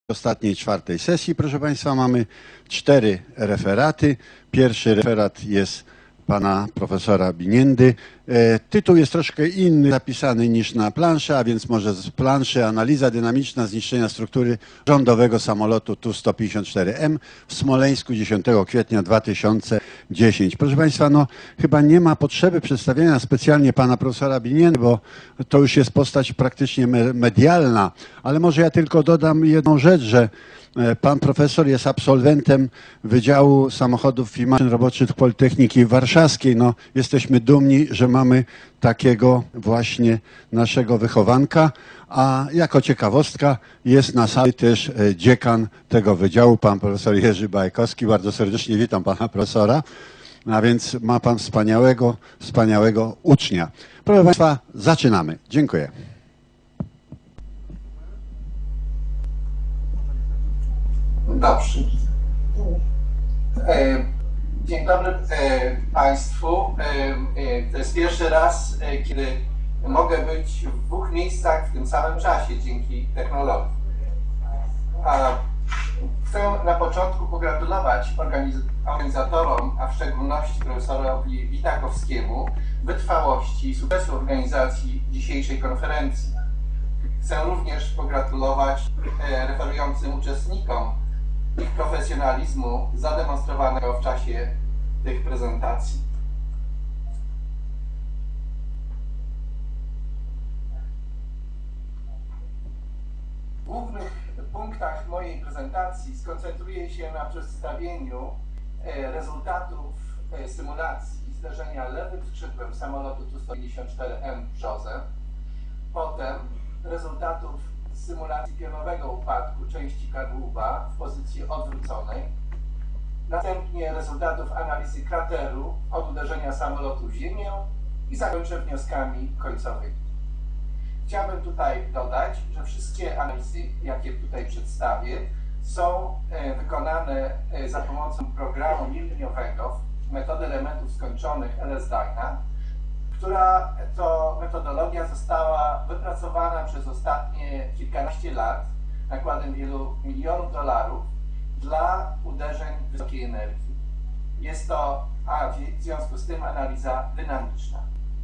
ostatniej, czwartej sesji, proszę Państwa, mamy 4 referaty. Pierwszy referat jest pana profesora Biniendy. Tytuł jest troszkę inny zapisany niż na planszy, a więc może z planszy: analiza dynamiczna zniszczenia struktury rządowego samolotu Tu-154M w Smoleńsku 10 kwietnia 2010. Proszę Państwa, no chyba nie ma potrzeby przedstawiania specjalnie pana profesora Biniendy, bo to już jest postać praktycznie medialna, ale może ja tylko dodam jedną rzecz, że pan profesor jest absolwentem Wydziału Samochodów i Maszyn Roboczych Politechniki Warszawskiej. No, jesteśmy dumni, że mamy takiego właśnie naszego wychowanka, a jako ciekawostka jest na sali też dziekan tego wydziału, pan profesor Jerzy Bajkowski. Bardzo serdecznie witam pana profesora. A więc ma pan wspaniałego ucznia. Proszę Państwa, zaczynamy. Dziękuję. Dobrze. Dzień dobry Państwu. To jest pierwszy raz, kiedy mogę być w 2 miejscach w tym samym czasie dzięki technologii. Chcę na początku pogratulować organizatorom, a w szczególności profesorowi Witakowskiemu, wytrwałości i sukcesu organizacji dzisiejszej konferencji. Chcę również pogratulować referującym uczestnikom ich profesjonalizmu zademonstrowanego w czasie tych prezentacji. W głównych punktach mojej prezentacji skoncentruję się na przedstawieniu rezultatów symulacji zderzenia lewym skrzydłem samolotu Tu-154M Brzoza, potem rezultatów symulacji pionowego upadku części kadłuba w pozycji odwróconej, następnie rezultatów analizy krateru od uderzenia samolotu w ziemię i zakończę wnioskami końcowymi. Chciałbym tutaj dodać, że wszystkie analizy, jakie tutaj przedstawię, są wykonane za pomocą programu milniowego metody elementów skończonych LS-DYNA, która to metodologia została wypracowana przez ostatnie kilkanaście lat nakładem wielu milionów dolarów dla uderzeń wysokiej energii. Jest to w związku z tym analiza dynamiczna.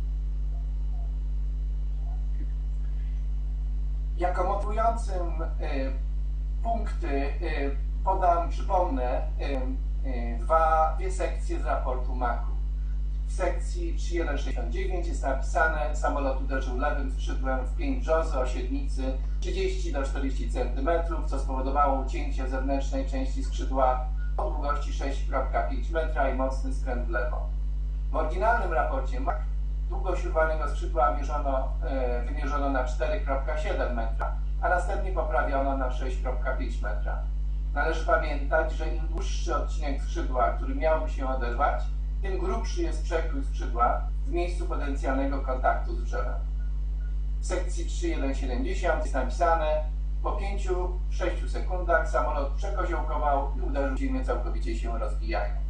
Jako motywującym punkty przypomnę dwie sekcje z raportu MAC-u. W sekcji 3169 jest napisane: samolot uderzył lewym skrzydłem w pień brzozy o średnicy 30 do 40 cm, co spowodowało ucięcie zewnętrznej części skrzydła o długości 6,5 metra i mocny skręt w lewo. W oryginalnym raporcie MAC długość urwanego skrzydła wymierzono na 4,7 metra, a następnie poprawiono na 6,5 metra. Należy pamiętać, że im dłuższy odcinek skrzydła, który miałby się oderwać, tym grubszy jest przekrój skrzydła w miejscu potencjalnego kontaktu z drzewem. W sekcji 3170 jest napisane: po 5-6 sekundach samolot przekoziołkował i uderzył w ziemię, całkowicie się rozbijając.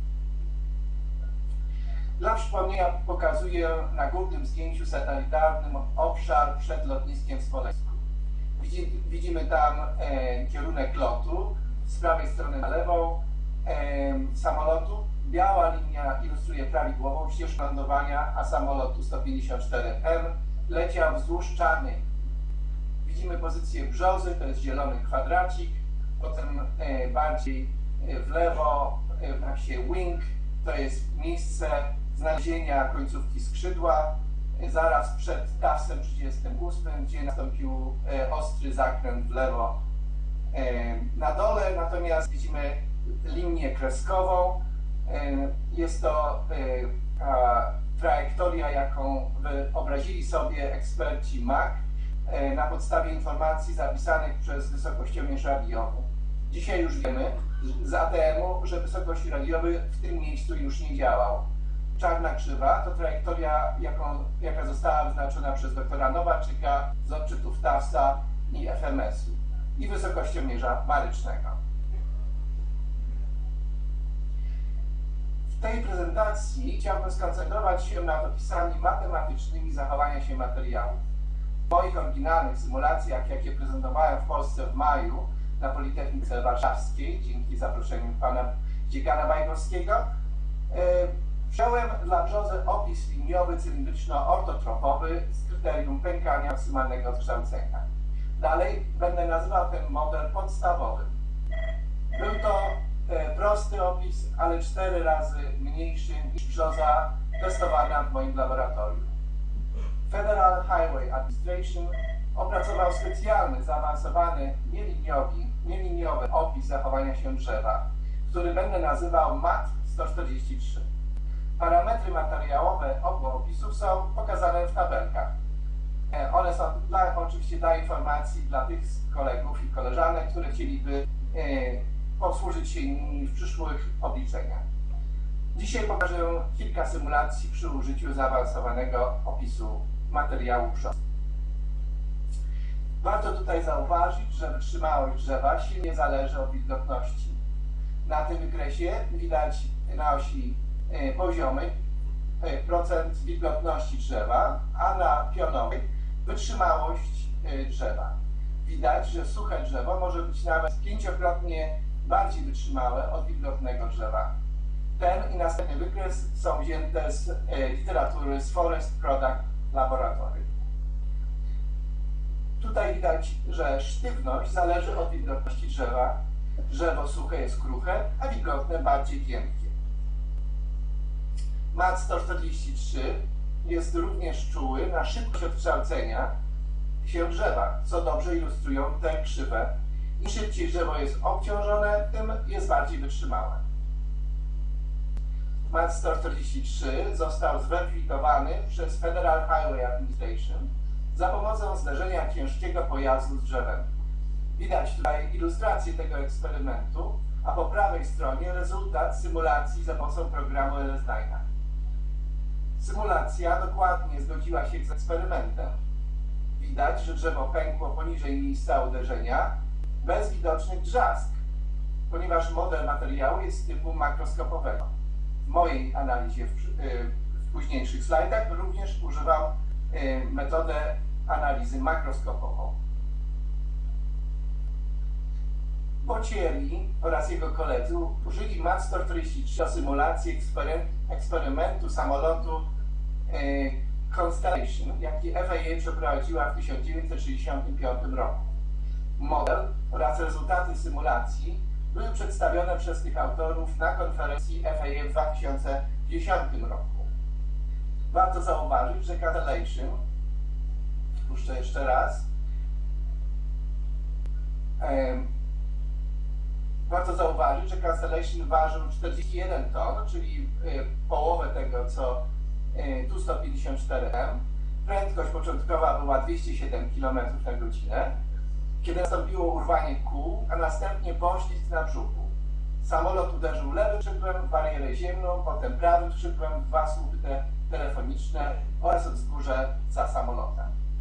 Dla przypomnienia pokazuję na górnym zdjęciu satelitarnym obszar przed lotniskiem w Smoleńsku. Widzimy tam kierunek lotu, z prawej strony na lewą samolotu. Biała linia ilustruje prawidłową ścieżkę lądowania, a samolot Tu-154M leciał wzdłuż czarnej. Widzimy pozycję brzozy, to jest zielony kwadracik, potem bardziej w lewo w napisie wing, to jest miejsce znalezienia końcówki skrzydła, zaraz przed TAS-em 38, gdzie nastąpił ostry zakręt w lewo. Na dole natomiast widzimy linię kreskową. Jest to trajektoria, jaką wyobrazili sobie eksperci MAC na podstawie informacji zapisanych przez wysokościomierz radiowy. Dzisiaj już wiemy z ATM-u, że wysokość radiowy w tym miejscu już nie działał. Czarna krzywa to trajektoria, jaka została wyznaczona przez doktora Nowaczyka z odczytów TAS-a i FMS-u i wysokościomierza marycznego. W tej prezentacji chciałbym skoncentrować się nad opisami matematycznymi zachowania się materiałów. W moich oryginalnych symulacjach, jakie prezentowałem w Polsce w maju, na Politechnice Warszawskiej, dzięki zaproszeniu pana dziekana Bajkowskiego. Wziąłem dla brzozy opis liniowy cylindryczno-ortotropowy z kryterium pękania maksymalnego odkształcenia. Dalej będę nazywał ten model podstawowym. Był to prosty opis, ale 4 razy mniejszy niż brzoza testowana w moim laboratorium. Federal Highway Administration opracował specjalny, zaawansowany, nieliniowy opis zachowania się drzewa, który będę nazywał MAT 143. Parametry materiałowe obu opisów są pokazane w tabelkach. One są oczywiście dla informacji dla tych kolegów i koleżanek, które chcieliby posłużyć się nimi w przyszłych obliczeniach. Dzisiaj pokażę kilka symulacji przy użyciu zaawansowanego opisu materiału brzozy. Warto tutaj zauważyć, że wytrzymałość drzewa silnie zależy od wilgotności. Na tym wykresie widać na osi poziomej procent wilgotności drzewa, a na pionowej wytrzymałość drzewa. Widać, że suche drzewo może być nawet 5-krotnie bardziej wytrzymałe od wilgotnego drzewa. Ten i następny wykres są wzięte z literatury z Forest Product Laboratory. Tutaj widać, że sztywność zależy od wilgotności drzewa. Drzewo suche jest kruche, a wilgotne bardziej giętkie. MAT 143 jest również czuły na szybkość odkształcenia się drzewa, co dobrze ilustrują te krzywe. Im szybciej drzewo jest obciążone, tym jest bardziej wytrzymałe. MAT 143 został zweryfikowany przez Federal Highway Administration za pomocą zderzenia ciężkiego pojazdu z drzewem. Widać tutaj ilustrację tego eksperymentu, a po prawej stronie rezultat symulacji za pomocą programu LS9. Symulacja dokładnie zgodziła się z eksperymentem. Widać, że drzewo pękło poniżej miejsca uderzenia bez widocznych drzask, ponieważ model materiału jest typu makroskopowego. W mojej analizie w późniejszych slajdach również używam metodę analizy makroskopową. Bocieri oraz jego koledzy użyli MAT 143 do symulacji eksperymentu samolotu Constellation, jaki FAA przeprowadziła w 1965 roku. Model oraz rezultaty symulacji były przedstawione przez tych autorów na konferencji FAA w 2010 roku. Warto zauważyć, że Constellation, puszczę jeszcze raz, warto zauważyć, że Constellation ważył 41 ton, czyli połowę tego, co Tu-154M. Prędkość początkowa była 207 km na godzinę, kiedy nastąpiło urwanie kół, a następnie poślizg na brzuchu. Samolot uderzył lewym skrzydłem w barierę ziemną, potem prawym skrzydłem w 2 słupy telefoniczne oraz wzgórze za samolotem.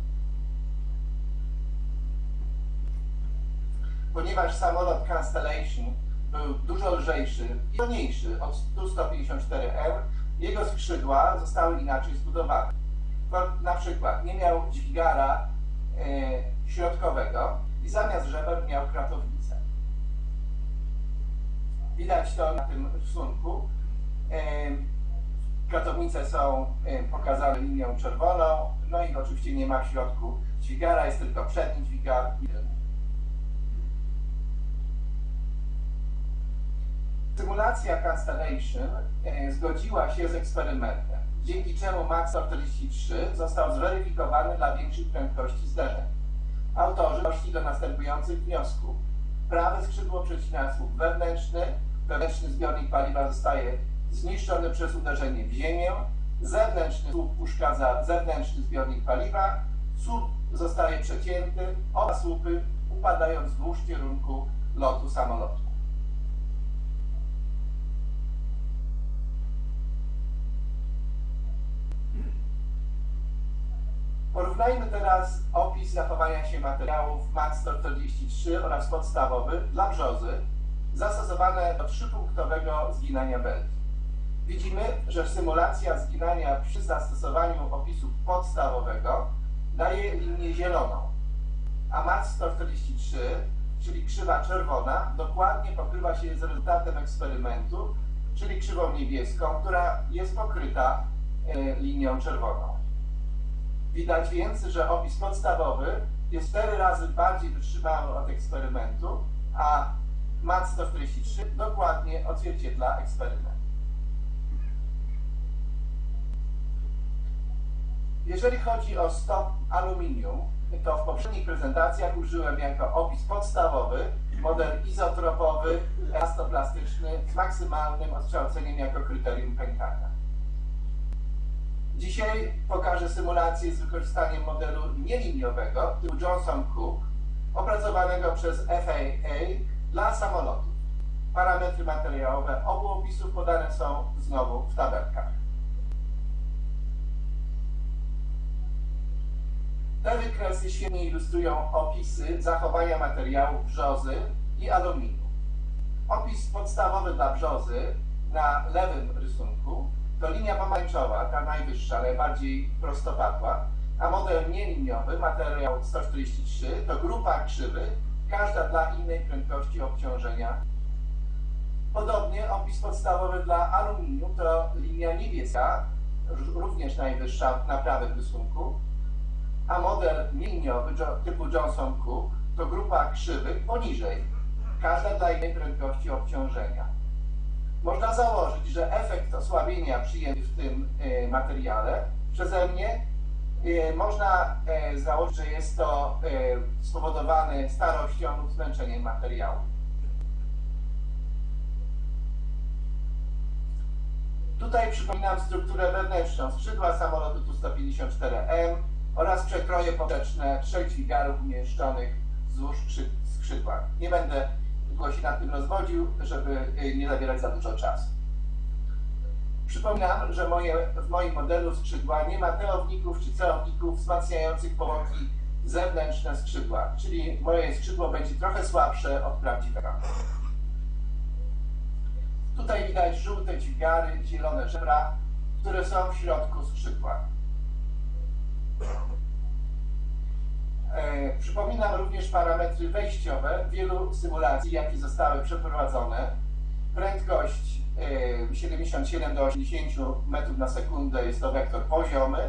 Ponieważ samolot Constellation był dużo lżejszy i wolniejszy od Tu-154M, jego skrzydła zostały inaczej zbudowane. Na przykład nie miał dźwigara środkowego i zamiast żeber miał kratownicę. Widać to na tym rysunku. Kratownice są pokazane linią czerwoną, no i oczywiście nie ma w środku dźwigara, jest tylko przedni dźwigar. Symulacja Constellation zgodziła się z eksperymentem, dzięki czemu MAT 143 został zweryfikowany dla większych prędkości zderzeń. Autorzy doszli do następujących wniosków. Prawe skrzydło przecina słup wewnętrzny, wewnętrzny zbiornik paliwa zostaje zniszczony przez uderzenie w ziemię, zewnętrzny słup uszkadza zewnętrzny zbiornik paliwa, słup zostaje przecięty, oba słupy upadają wzdłuż kierunku lotu samolotu. Porównajmy teraz opis zachowania się materiałów MAT 143 oraz podstawowy dla brzozy zastosowane do 3-punktowego zginania belki. Widzimy, że symulacja zginania przy zastosowaniu opisu podstawowego daje linię zieloną, a MAT 143 czyli krzywa czerwona, dokładnie pokrywa się z rezultatem eksperymentu, czyli krzywą niebieską, która jest pokryta linią czerwoną. Widać więc, że opis podstawowy jest 4 razy bardziej wytrzymały od eksperymentu, a MAT 143 dokładnie odzwierciedla eksperyment. Jeżeli chodzi o stop aluminium, to w poprzednich prezentacjach użyłem jako opis podstawowy model izotropowy, elastoplastyczny z maksymalnym odkształceniem jako kryterium pękania. Dzisiaj pokażę symulację z wykorzystaniem modelu nieliniowego typu Johnson-Cook, opracowanego przez FAA dla samolotów. Parametry materiałowe obu opisów podane są znowu w tabelkach. Te wykresy świetnie ilustrują opisy zachowania materiałów brzozy i aluminium. Opis podstawowy dla brzozy na lewym rysunku to linia pomarańczowa, ta najwyższa, najbardziej prostopadła, a model nieliniowy, materiał 143, to grupa krzywych, każda dla innej prędkości obciążenia. Podobnie opis podstawowy dla aluminium to linia niebieska, również najwyższa na prawym rysunku, a model nieliniowy typu Johnson-Cook to grupa krzywych poniżej, każda dla innej prędkości obciążenia. Można założyć, że efekt osłabienia przyjęty w tym materiale przeze mnie można założyć, że jest to spowodowane starością lub zmęczeniem materiału. Tutaj przypominam strukturę wewnętrzną skrzydła samolotu Tu-154M oraz przekroje poprzeczne 3 dźwigarów umieszczonych wzdłuż skrzydła. Nie będę długo się nad tym rozwodził, żeby nie zabierać za dużo czasu. Przypominam, że w moim modelu skrzydła nie ma teowników czy celowników wzmacniających powłoki zewnętrzne skrzydła, czyli moje skrzydło będzie trochę słabsze od prawdziwego. Tutaj widać żółte dźwigary, zielone żebra, które są w środku skrzydła. Przypominam również parametry wejściowe wielu symulacji, jakie zostały przeprowadzone. Prędkość 77 do 80 metrów na sekundę jest to wektor poziomy.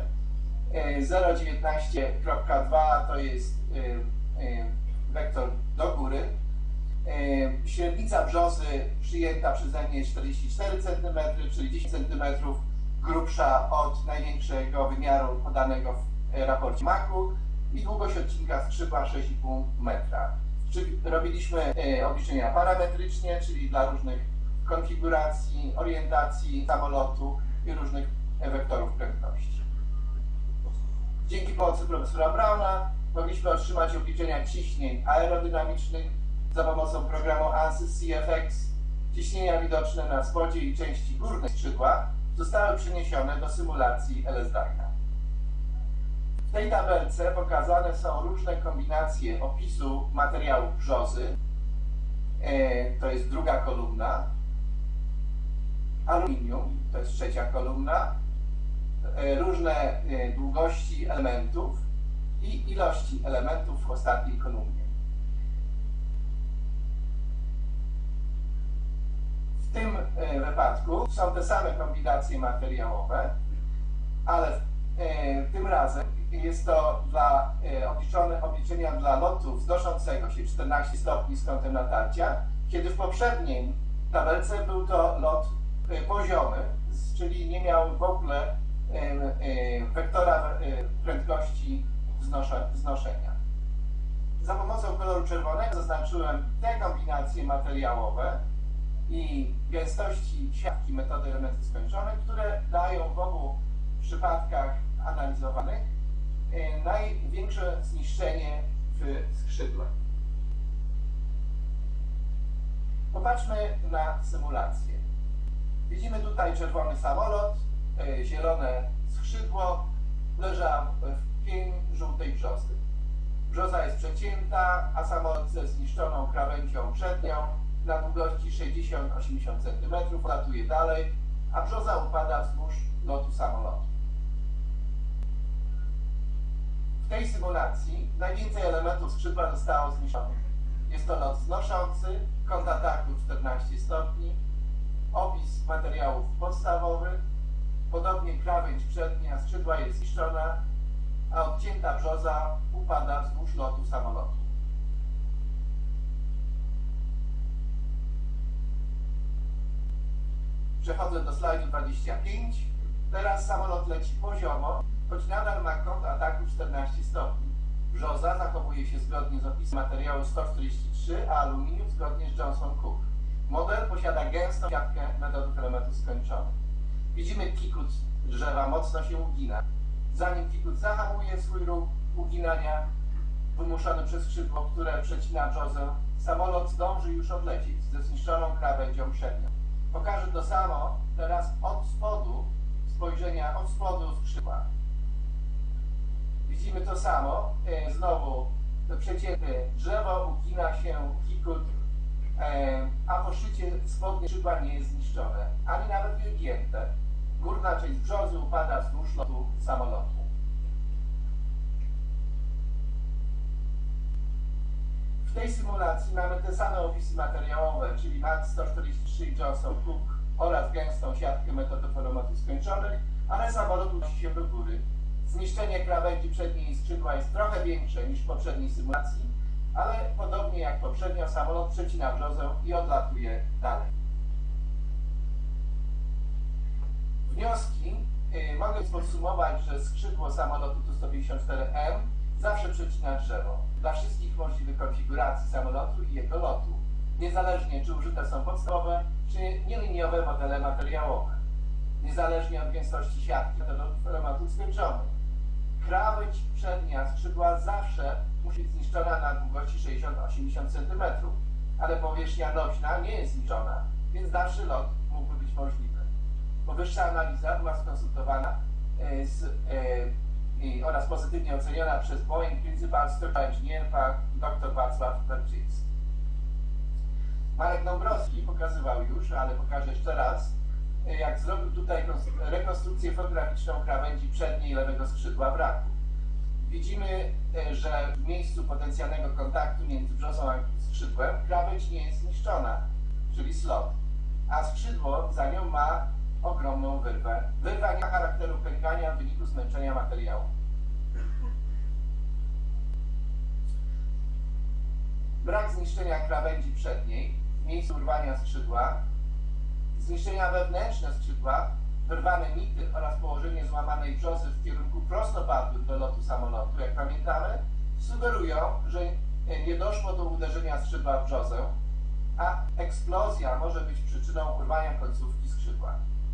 0,19.2 to jest wektor do góry. Średnica brzozy przyjęta przeze mnie jest 44 cm, czyli 10 cm grubsza od największego wymiaru podanego w raporcie MAC-u i długość odcinka skrzydła 6,5 metra. Robiliśmy obliczenia parametrycznie, czyli dla różnych konfiguracji, orientacji samolotu i różnych wektorów prędkości. Dzięki pomocy profesora Brauna mogliśmy otrzymać obliczenia ciśnień aerodynamicznych za pomocą programu ANSYS CFX. Ciśnienia widoczne na spodzie i części górnej skrzydła zostały przeniesione do symulacji LS-DYNA. W tej tabelce pokazane są różne kombinacje opisu materiałów brzozy, to jest druga kolumna, aluminium, to jest trzecia kolumna, różne długości elementów i ilości elementów w ostatniej kolumnie. W tym wypadku są te same kombinacje materiałowe, ale tym razem jest to dla obliczenia dla lotu wznoszącego się 14 stopni z kątem natarcia, kiedy w poprzedniej tabelce był to lot poziomy, czyli nie miał w ogóle wektora prędkości wznoszenia. Za pomocą koloru czerwonego zaznaczyłem te kombinacje materiałowe i gęstości siatki metody elementy skończone, które dają w obu przypadkach analizowanych największe zniszczenie w skrzydłach. Popatrzmy na symulację. Widzimy tutaj czerwony samolot, zielone skrzydło, uderza w pień żółtej brzozy. Brzoza jest przecięta, a samolot ze zniszczoną krawędzią przednią na długości 60-80 cm latuje dalej, a brzoza upada wzdłuż lotu samolotu. W tej symulacji najwięcej elementów skrzydła zostało zniszczonych. Jest to lot znoszący, kąt ataku 14 stopni, opis materiałów podstawowych, podobnie krawędź przednia skrzydła jest zniszczona, a odcięta brzoza upada wzdłuż lotu samolotu. Przechodzę do slajdu 25. Teraz samolot leci poziomo, choć nadal ma kąt ataku 14 stopni. Brzoza zachowuje się zgodnie z opisem materiału 143, a aluminium zgodnie z Johnson Cook. Model posiada gęstą siatkę metodów elementów skończonych. Widzimy kikut drzewa mocno się ugina. Zanim kikut zahamuje swój ruch uginania wymuszony przez skrzydło, które przecina brzozę, samolot zdąży już odlecieć ze zniszczoną krawędzią przednią. Pokażę to samo teraz od spodu, spojrzenia od spodu skrzydła. Widzimy to samo, znowu przecięte drzewo, ugina się kikut, a po szczycie spodnie skrzydła nie jest zniszczone, ani nawet wygięte. Górna część brzozy upada wzdłuż lotu samolotu. W tej symulacji mamy te same opisy materiałowe, czyli MAX 143 i Johnson Cook oraz gęstą siatkę metodów elementów skończonych, ale samolot unosi się do góry. Zniszczenie krawędzi przedniej skrzydła jest trochę większe niż w poprzedniej symulacji, ale podobnie jak poprzednio samolot przecina brzozę i odlatuje dalej. Wnioski mogę podsumować, że skrzydło samolotu Tu-154M zawsze przecina drzewo dla wszystkich możliwych konfiguracji samolotu i jego lotu, niezależnie czy użyte są podstawowe czy nieliniowe modele materiałowe, niezależnie od gęstości siatki metodów elementów skończonych. Krawędź przednia skrzydła zawsze musi być zniszczona na długości 60-80 cm, ale powierzchnia nośna nie jest zniszczona, więc dalszy lot mógłby być możliwy. Powyższa analiza była skonsultowana oraz pozytywnie oceniona przez Boeing Principal Structural Engineer dr Wacław Berczyński. Marek Dąbrowski pokazywał już, ale pokażę jeszcze raz, jak zrobił tutaj rekonstrukcję fotograficzną krawędzi przedniej lewego skrzydła wraku. Widzimy, że w miejscu potencjalnego kontaktu między brzozą a skrzydłem krawędź nie jest zniszczona, czyli slot, a skrzydło za nią ma ogromną wyrwę. Wyrwa nie ma charakteru pękania w wyniku zmęczenia materiału. Brak zniszczenia krawędzi przedniej w miejscu urwania skrzydła, zniszczenia wewnętrzne skrzydła, wyrwane nity oraz położenie złamanej brzozy w kierunku prostopadłym do lotu samolotu, jak pamiętamy, sugerują, że nie doszło do uderzenia skrzydła w brzozę, a eksplozja może być przyczyną urwania końcówki skrzydła.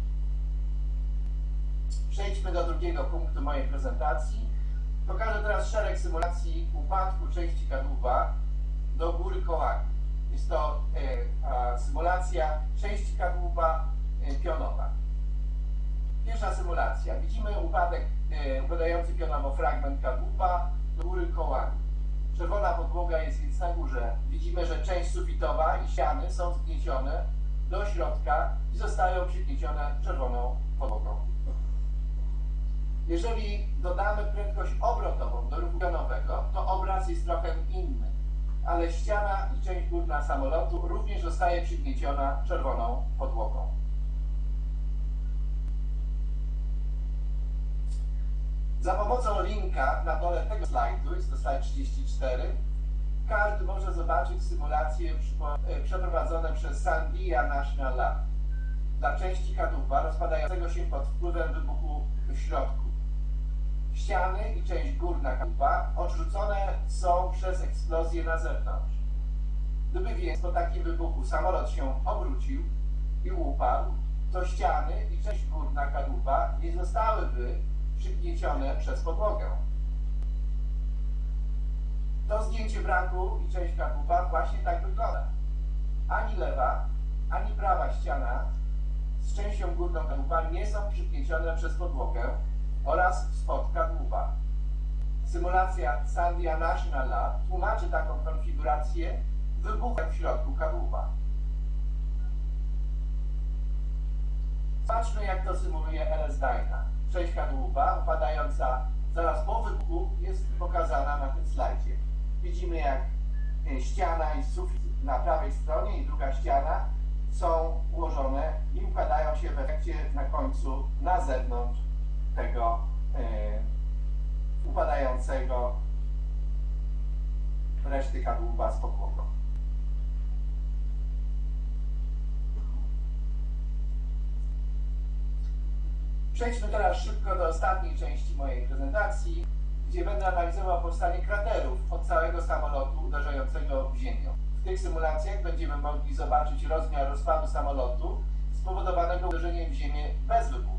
Przejdźmy do drugiego punktu mojej prezentacji. Pokażę teraz szereg symulacji upadku części kadłuba do góry kołami. Jest to symulacja części kadłuba pionowa. Pierwsza symulacja. Widzimy upadek upadający pionowo fragment kadłuba do góry kołami. Czerwona podłoga jest więc na górze. Widzimy, że część sufitowa i ściany są zgniecione do środka i zostają przygniecione czerwoną podłogą. Jeżeli dodamy prędkość obrotową do ruchu pionowego, to obraz jest trochę inny, ale ściana i część górna samolotu również zostaje przygnieciona czerwoną podłogą. Za pomocą linka na dole tego slajdu, jest to slajd 34, każdy może zobaczyć symulacje przeprowadzone przez Sandia National Lab dla części kadłuba rozpadającego się pod wpływem wybuchu w środku. Ściany i część górna kadłuba odrzucone są przez eksplozję na zewnątrz. Gdyby więc po takim wybuchu samolot się obrócił i upadł, to ściany i część górna kadłuba nie zostałyby przygniecione przez podłogę. To zdjęcie wraku i część kadłuba właśnie tak wygląda. Ani lewa, ani prawa ściana z częścią górną kadłuba nie są przygniecione przez podłogę oraz spod kadłuba. Symulacja Sandia National Lab tłumaczy taką konfigurację wybuchem w środku kadłuba. Patrzmy, jak to symuluje LS Dyna. Część kadłuba upadająca zaraz po wybuchu jest pokazana na tym slajdzie. Widzimy, jak ściana i sufit na prawej stronie i druga ściana są ułożone i układają się w efekcie na końcu na zewnątrz tego upadającego reszty kadłuba z podłogą. Przejdźmy teraz szybko do ostatniej części mojej prezentacji, gdzie będę analizował powstanie kraterów od całego samolotu uderzającego w ziemię. W tych symulacjach będziemy mogli zobaczyć rozmiar rozpadu samolotu spowodowanego uderzeniem w ziemię bez wybuchu.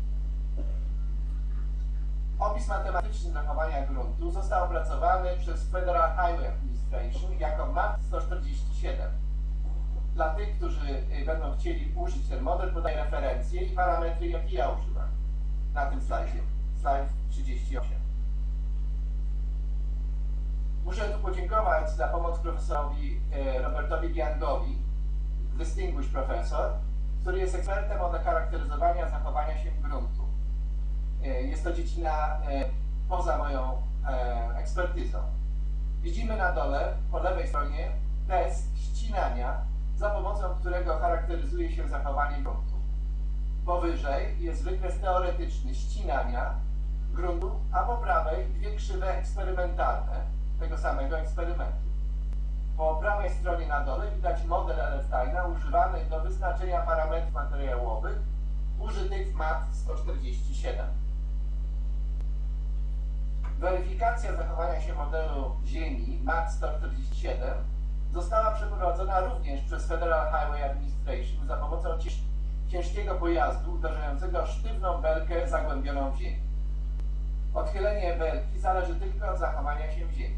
Opis matematyczny zachowania gruntu został opracowany przez Federal Highway Administration jako MAT 147. Dla tych, którzy będą chcieli użyć ten model, podaję referencje i parametry, jakie ja używam na tym slajdzie. Slajd 38. Muszę tu podziękować za pomoc profesorowi Robertowi Youngowi, Distinguished Professor, który jest ekspertem od charakteryzowania zachowania się gruntu. Jest to dziedzina poza moją ekspertyzą. Widzimy na dole, po lewej stronie, test ścinania, za pomocą którego charakteryzuje się zachowanie gruntu. Powyżej jest wykres teoretyczny ścinania gruntu, a po prawej dwie krzywe eksperymentalne tego samego eksperymentu. Po prawej stronie na dole widać model Elefsteina używany do wyznaczenia parametrów materiałowych użytych w MAT 147. Weryfikacja zachowania się modelu Ziemi MAT 147 została przeprowadzona również przez Federal Highway Administration za pomocą ciężkiego pojazdu uderzającego sztywną belkę zagłębioną w ziemi. Odchylenie belki zależy tylko od zachowania się w ziemi.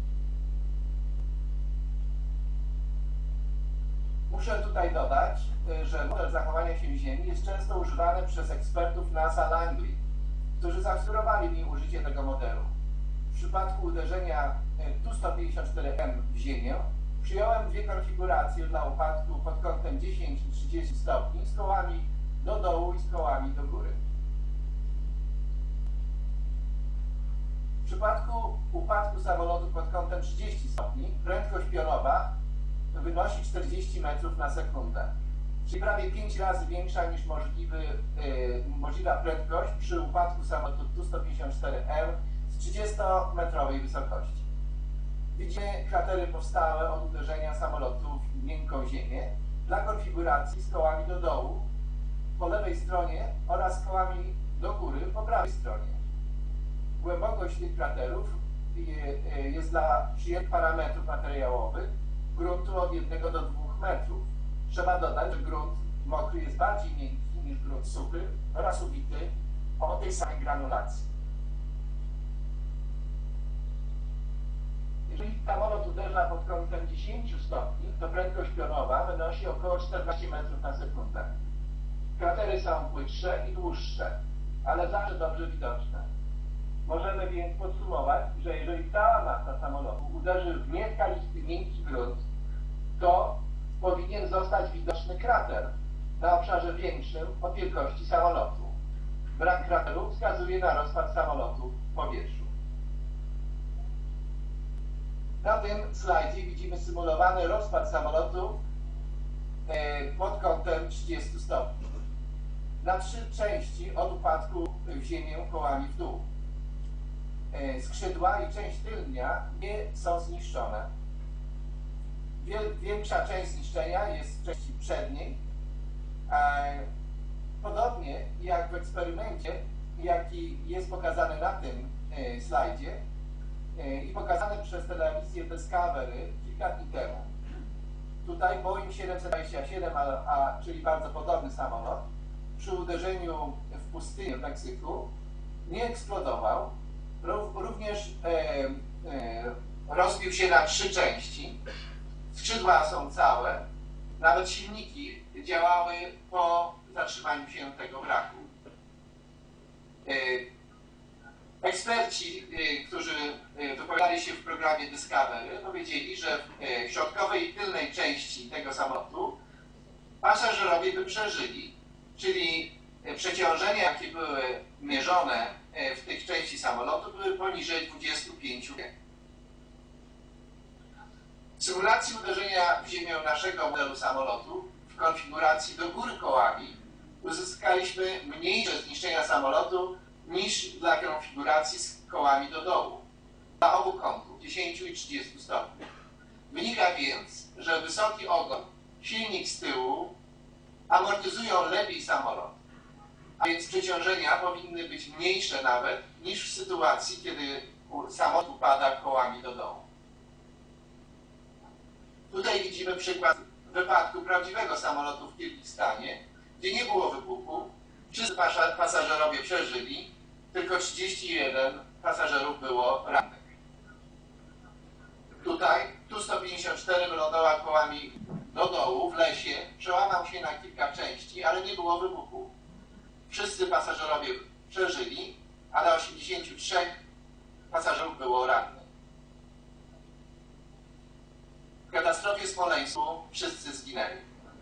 Muszę tutaj dodać, że model zachowania się w ziemi jest często używany przez ekspertów NASA Langley, którzy zasugerowali mi użycie tego modelu. W przypadku uderzenia Tu-154M w ziemię przyjąłem dwie konfiguracje dla upadku pod kątem 10 i 30 stopni z kołami do dołu i z kołami do góry. W przypadku upadku samolotu pod kątem 30 stopni prędkość pionowa wynosi 40 metrów na sekundę, czyli prawie 5 razy większa niż możliwa prędkość przy upadku samolotu Tu-154M z 30-metrowej wysokości. Widzimy kratery powstałe od uderzenia samolotu w miękką ziemię dla konfiguracji z kołami do dołu po lewej stronie oraz z kołami do góry po prawej stronie. Głębokość tych kraterów jest dla przyjętych parametrów materiałowych gruntu od 1 do 2 metrów. Trzeba dodać, że grunt mokry jest bardziej miękki niż grunt suchy oraz ubity o tej samej granulacji. Jeżeli samolot uderza pod kątem 10 stopni, to prędkość pionowa wynosi około 14 metrów na sekundę. Kratery są płytsze i dłuższe, ale zawsze dobrze widoczne. Możemy więc podsumować, że jeżeli cała masa samolotu uderzy w nieskalisty, miękki grunt, to powinien zostać widoczny krater na obszarze większym od wielkości samolotu. Brak krateru wskazuje na rozpad samolotu w powietrzu. Na tym slajdzie widzimy symulowany rozpad samolotu pod kątem 30 stopni. Na 3 części od upadku w ziemię kołami w dół. Skrzydła i część tylnia nie są zniszczone. Większa część zniszczenia jest w części przedniej. Podobnie jak w eksperymencie, jaki jest pokazany na tym slajdzie i pokazany przez telewizję Discovery kilka dni temu. Tutaj Boeing 727, czyli bardzo podobny samolot, przy uderzeniu w pustynię w Meksyku nie eksplodował. Również rozbił się na 3 części. Skrzydła są całe. Nawet silniki działały po zatrzymaniu się tego wraku. Eksperci, którzy wypowiadali się w programie Discovery, powiedzieli, że w środkowej i tylnej części tego samolotu pasażerowie by przeżyli, czyli przeciążenia, jakie były mierzone w tych części samolotu, były poniżej 25 G. W symulacji uderzenia w ziemię naszego modelu samolotu w konfiguracji do góry kołami uzyskaliśmy mniejsze zniszczenia samolotu niż dla konfiguracji z kołami do dołu, dla obu kątów 10 i 30 stopni. Wynika więc, że wysoki ogon, silnik z tyłu amortyzują lepiej samolot, a więc przeciążenia powinny być mniejsze nawet niż w sytuacji, kiedy samolot upada kołami do dołu. Tutaj widzimy przykład wypadku prawdziwego samolotu w Kirgistanie, gdzie nie było wybuchu, wszyscy pasażerowie przeżyli, tylko 31 pasażerów było rannych. Tutaj Tu-154 wylądował kołami do dołu w lesie, przełamał się na kilka części, ale nie było wybuchu. Wszyscy pasażerowie przeżyli, ale 83 pasażerów było rannych. W katastrofie smoleńsku wszyscy zginęli.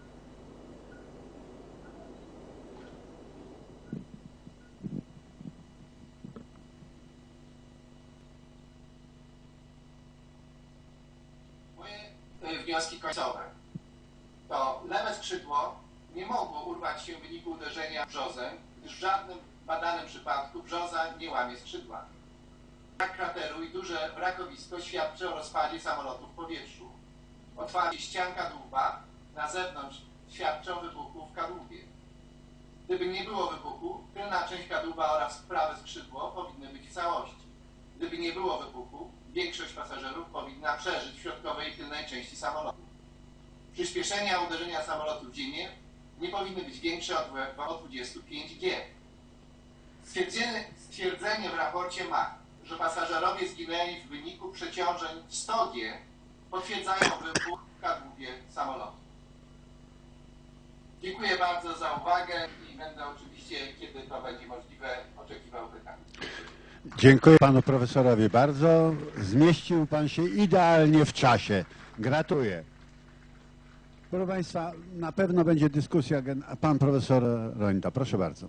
Moje wnioski końcowe to lewe skrzydło nie mogło urwać się w wyniku uderzenia brzozem, gdyż w żadnym badanym przypadku brzoza nie łamie skrzydła. Brak krateru i duże wrakowisko świadczy o rozpadzie samolotu w powietrzu. Otwarcie ścian kadłuba na zewnątrz świadczy o wybuchu w kadłubie. Gdyby nie było wybuchu, tylna część kadłuba oraz prawe skrzydło powinny być w całości. Gdyby nie było wybuchu, większość pasażerów powinna przeżyć w środkowej i tylnej części samolotu. Przyspieszenia uderzenia samolotu w ziemię nie powinny być większe od 25 G. Stwierdzenie w raporcie Mach, że pasażerowie zginęli w wyniku przeciążeń 100 G, potwierdzają wybuch w kadłubie samolotu. Dziękuję bardzo za uwagę i będę oczywiście, kiedy to będzie możliwe, oczekiwał pytań. Dziękuję panu profesorowi bardzo. Zmieścił pan się idealnie w czasie. Gratuluję. Proszę państwa, na pewno będzie dyskusja. Pan profesor Rońta, proszę bardzo.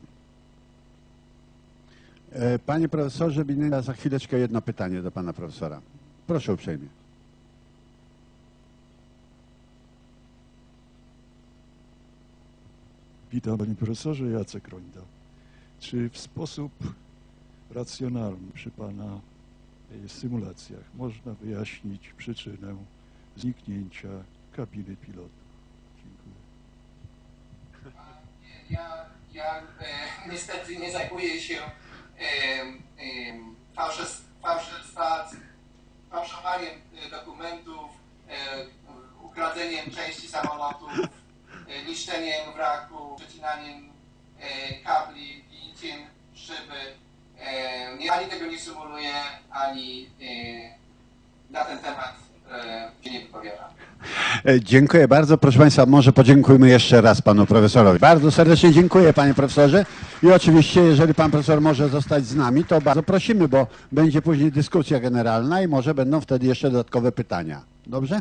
Panie profesorze Binienda, za chwileczkę jedno pytanie do pana profesora. Proszę uprzejmie. Witam panie profesorze, Jacek Rońda. Czy w sposób racjonalny przy pana symulacjach można wyjaśnić przyczynę zniknięcia kabiny pilota? Dziękuję. Niestety nie zajmuję się fałszowaniem dokumentów, ukradzeniem części samolotów, niszczeniem wraku, przecinaniem kabli, biciem szyby. Ani tego nie symuluję, ani na ten temat się nie wypowiadam. Dziękuję bardzo. Proszę państwa, może podziękujmy jeszcze raz panu profesorowi. Bardzo serdecznie dziękuję panie profesorze i oczywiście, jeżeli pan profesor może zostać z nami, to bardzo prosimy, bo będzie później dyskusja generalna i może będą wtedy jeszcze dodatkowe pytania. Dobrze?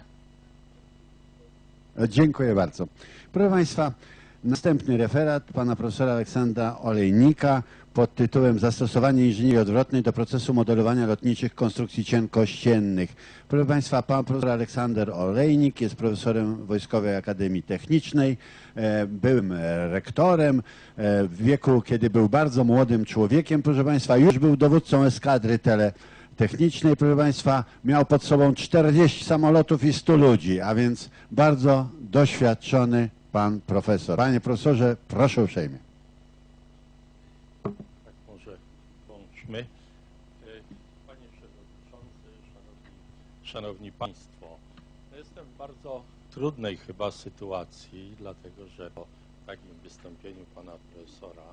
Dziękuję bardzo. Proszę państwa, następny referat pana profesora Aleksandra Olejnika pod tytułem Zastosowanie inżynierii odwrotnej do procesu modelowania lotniczych konstrukcji cienkościennych. Proszę państwa, pan profesor Aleksander Olejnik jest profesorem Wojskowej Akademii Technicznej, byłym rektorem w wieku, kiedy był bardzo młodym człowiekiem, proszę państwa, już był dowódcą eskadry technicznej, proszę państwa, miał pod sobą 40 samolotów i 100 ludzi, a więc bardzo doświadczony pan profesor. Panie profesorze, proszę uprzejmie. Tak, może włączmy. Panie Przewodniczący, Szanowni Państwo, jestem w bardzo trudnej chyba sytuacji, dlatego że po takim wystąpieniu pana profesora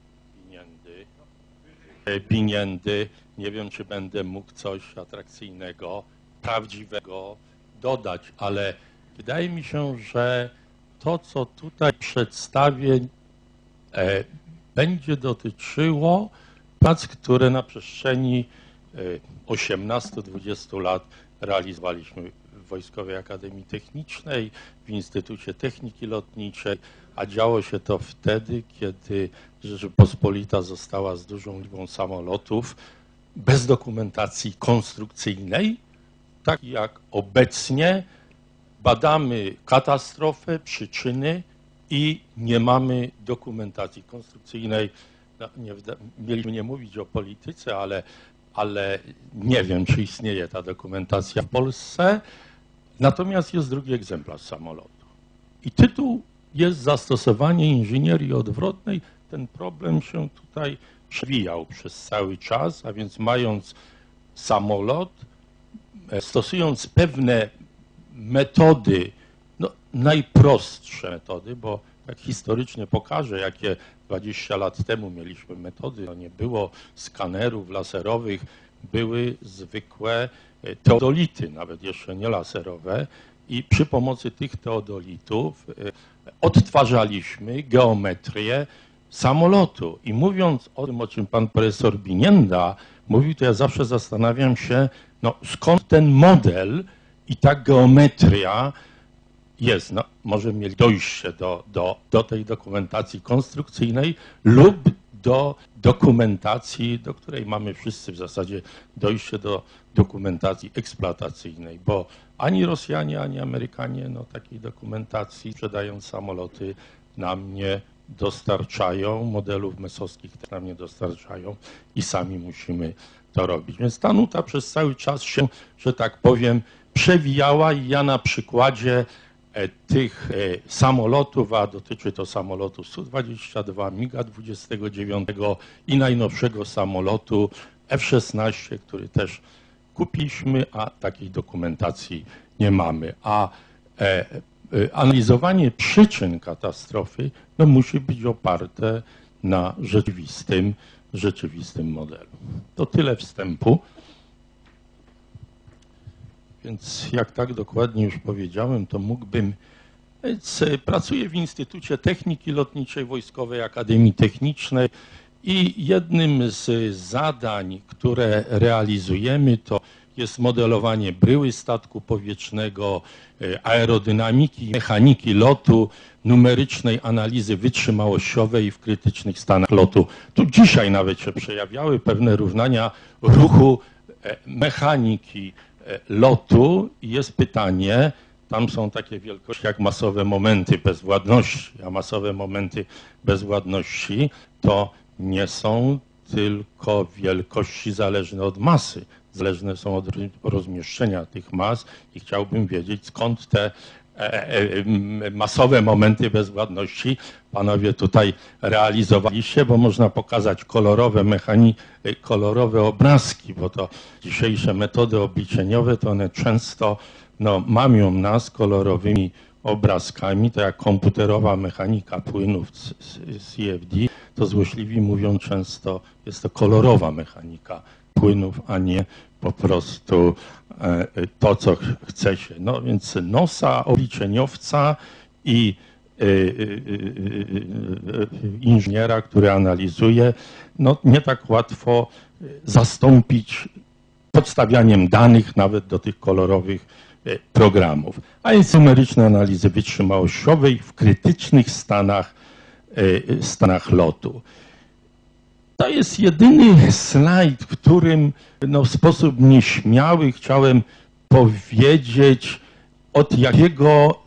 Biniendy nie wiem, czy będę mógł coś atrakcyjnego, prawdziwego dodać, ale wydaje mi się, że to, co tutaj przedstawię, będzie dotyczyło prac, które na przestrzeni 18-20 lat realizowaliśmy w Wojskowej Akademii Technicznej, w Instytucie Techniki Lotniczej, a działo się to wtedy, kiedy Rzeczypospolita została z dużą liczbą samolotów bez dokumentacji konstrukcyjnej, tak jak obecnie badamy katastrofę, przyczyny i nie mamy dokumentacji konstrukcyjnej. No, mieliśmy nie mówić o polityce, ale nie wiem, czy istnieje ta dokumentacja w Polsce. Natomiast jest drugi egzemplarz samolotu. I tytuł jest Zastosowanie inżynierii odwrotnej. Ten problem się tutaj przewijał przez cały czas, a więc mając samolot, stosując pewne metody, no, najprostsze metody, bo tak historycznie pokażę, jakie 20 lat temu mieliśmy metody, no nie było skanerów laserowych, były zwykłe teodolity, nawet jeszcze nie laserowe, i przy pomocy tych teodolitów odtwarzaliśmy geometrię samolotu. I mówiąc o tym, o czym pan profesor Binienda mówił, to ja zawsze zastanawiam się, no skąd ten model i ta geometria jest. No, może mieli dojście do tej dokumentacji konstrukcyjnej lub do dokumentacji, do której mamy wszyscy w zasadzie dojście do dokumentacji eksploatacyjnej, bo ani Rosjanie, ani Amerykanie no, takiej dokumentacji, sprzedając samoloty, nam nie dostarczają, modelów mesowskich też nam nie dostarczają i sami musimy to robić. Więc ta nuta przez cały czas się, że tak powiem, przewijała i ja na przykładzie tych samolotów, a dotyczy to samolotu Su-22, MiG-29 i najnowszego samolotu F-16, który też kupiliśmy, a takiej dokumentacji nie mamy. A analizowanie przyczyn katastrofy no, musi być oparte na rzeczywistym modelu. To tyle wstępu. Więc jak tak dokładnie już powiedziałem, to mógłbym... Pracuję w Instytucie Techniki Lotniczej Wojskowej Akademii Technicznej i jednym z zadań, które realizujemy, to jest modelowanie bryły statku powietrznego, aerodynamiki, mechaniki lotu, numerycznej analizy wytrzymałościowej w krytycznych stanach lotu. Tu dzisiaj nawet się przejawiały pewne równania ruchu mechaniki lotu i jest pytanie, tam są takie wielkości jak masowe momenty bezwładności, a masowe momenty bezwładności to nie są tylko wielkości zależne od masy, zależne są od rozmieszczenia tych mas i chciałbym wiedzieć, skąd te masowe momenty bezwładności panowie tutaj realizowaliście, bo można pokazać kolorowe obrazki, bo to dzisiejsze metody obliczeniowe, to one często no, mamią nas kolorowymi obrazkami, to jak komputerowa mechanika płynów CFD, to złośliwi mówią często, jest to kolorowa mechanika płynów, a nie po prostu to, co chce się. No więc nosa, obliczeniowca i inżyniera, który analizuje, no nie tak łatwo zastąpić podstawianiem danych nawet do tych kolorowych programów. A jest numeryczne analizy wytrzymałościowej w krytycznych stanach lotu. To jest jedyny slajd, w którym no, w sposób nieśmiały chciałem powiedzieć, od jakiego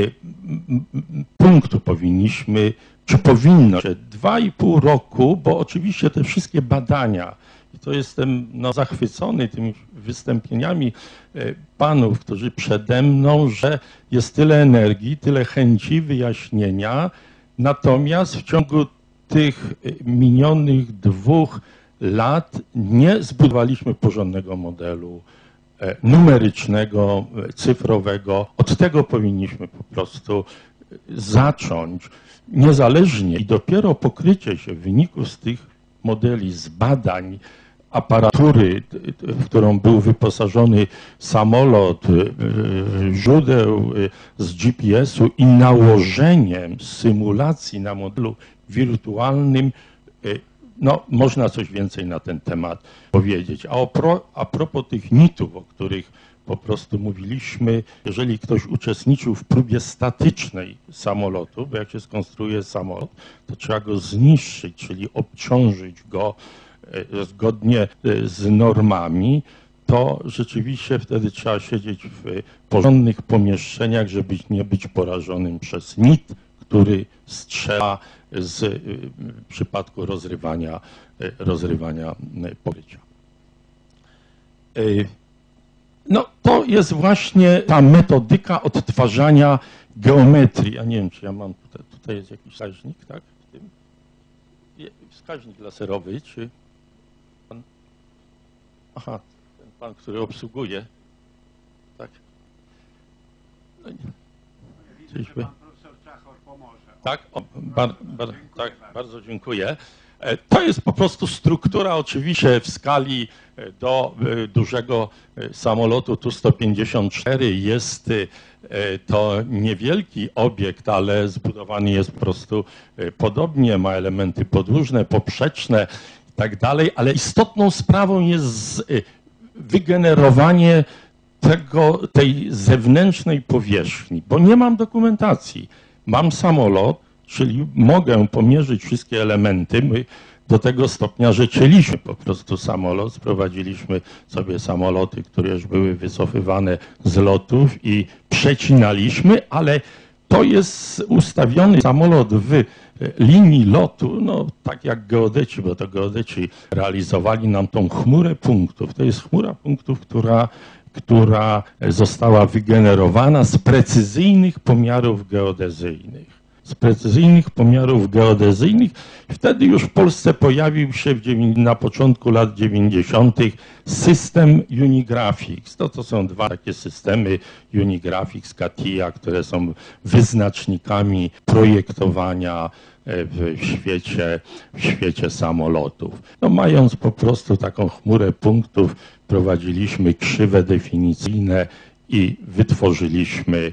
punktu powinniśmy, czy powinno, 2,5 roku, bo oczywiście te wszystkie badania, i to jestem no, zachwycony tymi wystąpieniami panów, którzy przede mną, że jest tyle energii, tyle chęci wyjaśnienia, natomiast w ciągu tych minionych 2 lat nie zbudowaliśmy porządnego modelu numerycznego, cyfrowego. Od tego powinniśmy po prostu zacząć niezależnie i dopiero pokrycie się wyników z tych modeli, z badań, aparatury, w którą był wyposażony samolot, źródeł z GPS-u i nałożeniem symulacji na modelu wirtualnym, no można coś więcej na ten temat powiedzieć. A propos tych mitów, o których po prostu mówiliśmy, jeżeli ktoś uczestniczył w próbie statycznej samolotu, bo jak się skonstruuje samolot, to trzeba go zniszczyć, czyli obciążyć go zgodnie z normami, to rzeczywiście wtedy trzeba siedzieć w porządnych pomieszczeniach, żeby nie być porażonym przez NIT, który strzela w przypadku rozrywania pokrycia. No to jest właśnie ta metodyka odtwarzania geometrii. Ja nie wiem, czy ja mam tutaj jest jakiś wskaźnik, tak? W tym? Wskaźnik laserowy, czy pan? Aha, ten pan, który obsługuje. Tak. No nie. Czyżby? Pan profesor Czachor pomoże. Tak, tak, bardzo dziękuję. To jest po prostu struktura oczywiście w skali do dużego samolotu Tu-154. Jest to niewielki obiekt, ale zbudowany jest po prostu podobnie, ma elementy podłużne, poprzeczne i tak dalej, ale istotną sprawą jest wygenerowanie tej zewnętrznej powierzchni, bo nie mam dokumentacji. Mam samolot, czyli mogę pomierzyć wszystkie elementy. My do tego stopnia, że cięliśmy po prostu samolot, sprowadziliśmy sobie samoloty, które już były wycofywane z lotów i przecinaliśmy, ale to jest ustawiony samolot w linii lotu, no tak jak geodeci, bo to geodeci realizowali nam tą chmurę punktów. To jest chmura punktów, która została wygenerowana z precyzyjnych pomiarów geodezyjnych. Wtedy już w Polsce pojawił się na początku lat 90. system Unigraphics. To są dwa takie systemy, Unigraphics, CATIA, które są wyznacznikami projektowania w świecie samolotów. No, mając po prostu taką chmurę punktów, prowadziliśmy krzywe definicyjne i wytworzyliśmy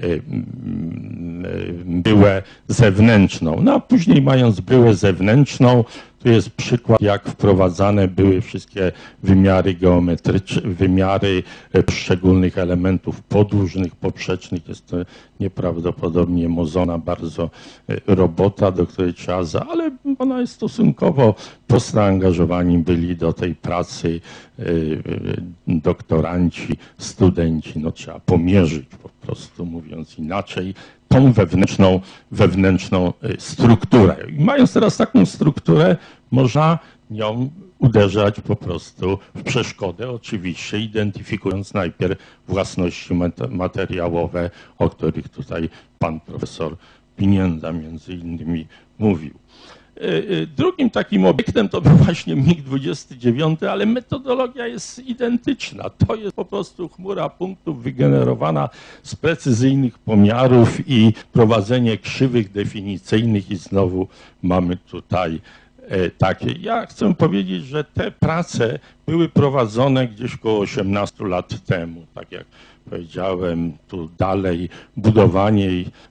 byłę zewnętrzną. No a później mając byłę zewnętrzną, tu jest przykład, jak wprowadzane były wszystkie wymiary geometryczne, wymiary poszczególnych elementów podłużnych, poprzecznych. Jest to nieprawdopodobnie mozona bardzo robota, do której trzeba ale ona jest stosunkowo zaangażowani byli do tej pracy doktoranci, studenci. No trzeba pomierzyć po prostu, mówiąc inaczej, tą wewnętrzną strukturę. I mając teraz taką strukturę, można nią uderzać po prostu w przeszkodę, oczywiście identyfikując najpierw własności materiałowe, o których tutaj pan profesor Binienda między innymi mówił. Drugim takim obiektem to był właśnie MiG-29, ale metodologia jest identyczna. To jest po prostu chmura punktów wygenerowana z precyzyjnych pomiarów i prowadzenie krzywych definicyjnych i znowu mamy tutaj takie. Ja chcę powiedzieć, że te prace były prowadzone gdzieś około 18 lat temu, tak jak powiedziałem, tu dalej budowanie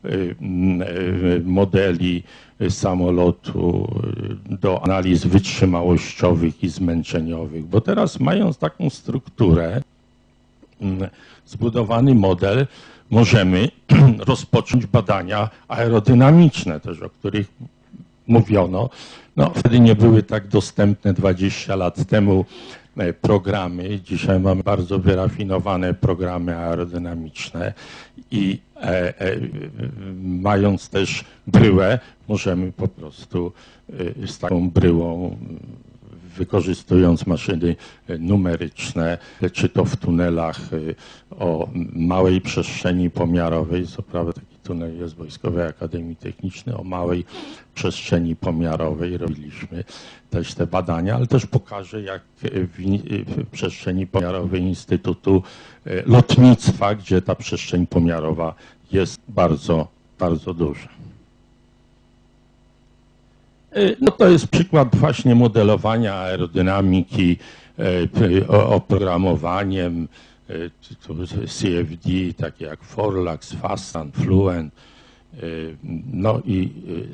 modeli samolotu do analiz wytrzymałościowych i zmęczeniowych, bo teraz mając taką strukturę, zbudowany model, możemy rozpocząć badania aerodynamiczne też, o których mówiono. No, wtedy nie były tak dostępne 20 lat temu programy. Dzisiaj mamy bardzo wyrafinowane programy aerodynamiczne i mając też bryłę, możemy po prostu z taką bryłą, wykorzystując maszyny numeryczne, czy to w tunelach o małej przestrzeni pomiarowej, co prawda taki tunel jest w Wojskowej Akademii Technicznej, o małej przestrzeni pomiarowej robiliśmy też te badania, ale też pokażę, jak w przestrzeni pomiarowej Instytutu Lotnictwa, gdzie ta przestrzeń pomiarowa jest bardzo, bardzo duża. No to jest przykład właśnie modelowania aerodynamiki oprogramowaniem CFD, takie jak Forlax, Fastan, Fluent, no i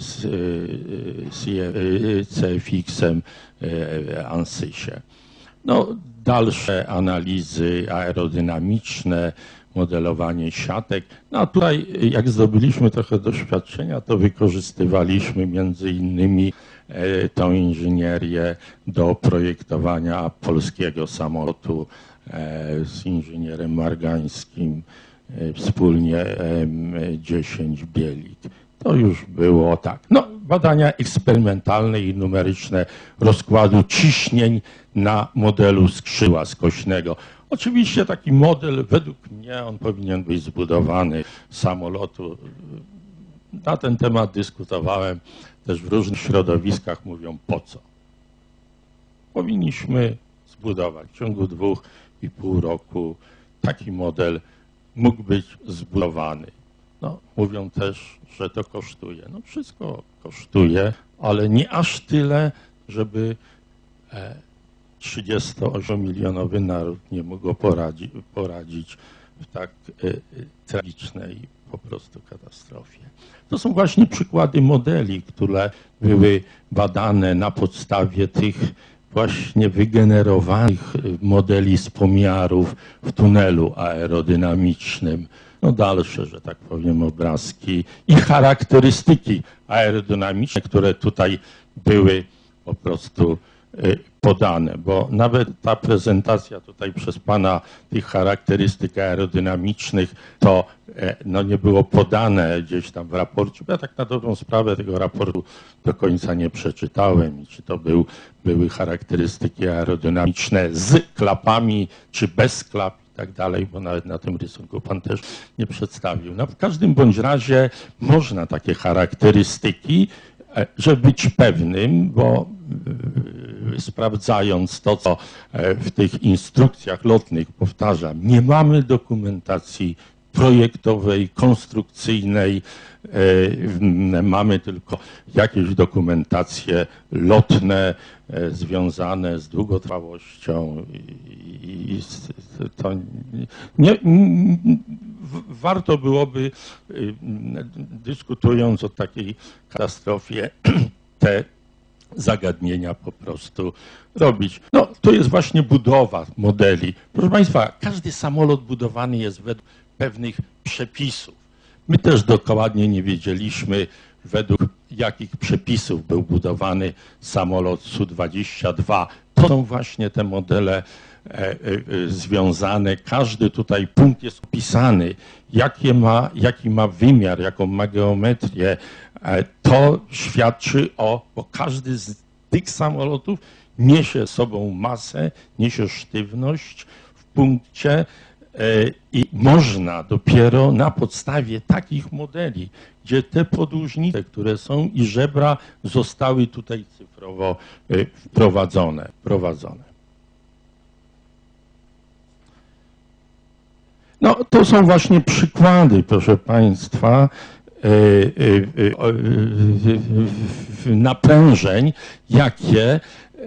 CFX-em ANSYSie. No, dalsze analizy aerodynamiczne, modelowanie siatek. No a tutaj jak zdobyliśmy trochę doświadczenia, to wykorzystywaliśmy między innymi tą inżynierię do projektowania polskiego samolotu z inżynierem Margańskim wspólnie M10 Bielik. To już było tak. No, badania eksperymentalne i numeryczne rozkładu ciśnień na modelu skrzydła skośnego. Oczywiście taki model, według mnie, on powinien być zbudowany z samolotu. Na ten temat dyskutowałem też w różnych środowiskach, mówią po co. Powinniśmy zbudować w ciągu 2,5 roku taki model mógł być zbudowany. No, mówią też, że to kosztuje. No wszystko kosztuje, ale nie aż tyle, żeby 38-milionowy naród nie mógł poradzić w tak tragicznej po prostu katastrofie. To są właśnie przykłady modeli, które były badane na podstawie tych właśnie wygenerowanych modeli z pomiarów w tunelu aerodynamicznym. No dalsze, że tak powiem, obrazki i charakterystyki aerodynamiczne, które tutaj były po prostu podane, bo nawet ta prezentacja tutaj przez pana tych charakterystyk aerodynamicznych to no, nie było podane gdzieś tam w raporcie, bo ja tak na dobrą sprawę tego raportu do końca nie przeczytałem i czy to były charakterystyki aerodynamiczne z klapami, czy bez klap i tak dalej, bo nawet na tym rysunku pan też nie przedstawił. No, w każdym bądź razie można takie charakterystyki, żeby być pewnym, bo sprawdzając to, co w tych instrukcjach lotnych, powtarzam, nie mamy dokumentacji projektowej, konstrukcyjnej, mamy tylko jakieś dokumentacje lotne związane z długotrwałością i to warto byłoby, dyskutując o takiej katastrofie, te zagadnienia po prostu robić. No, to jest właśnie budowa modeli. Proszę Państwa, każdy samolot budowany jest według pewnych przepisów. My też dokładnie nie wiedzieliśmy, według jakich przepisów był budowany samolot Su-22. To są właśnie te modele związane. Każdy tutaj punkt jest opisany, jaki ma wymiar, jaką ma geometrię. To świadczy bo każdy z tych samolotów niesie sobą masę, niesie sztywność w punkcie i można dopiero na podstawie takich modeli, gdzie te podłużnice, które są i żebra zostały tutaj cyfrowo wprowadzone. No, to są właśnie przykłady, proszę Państwa, naprężeń, jakie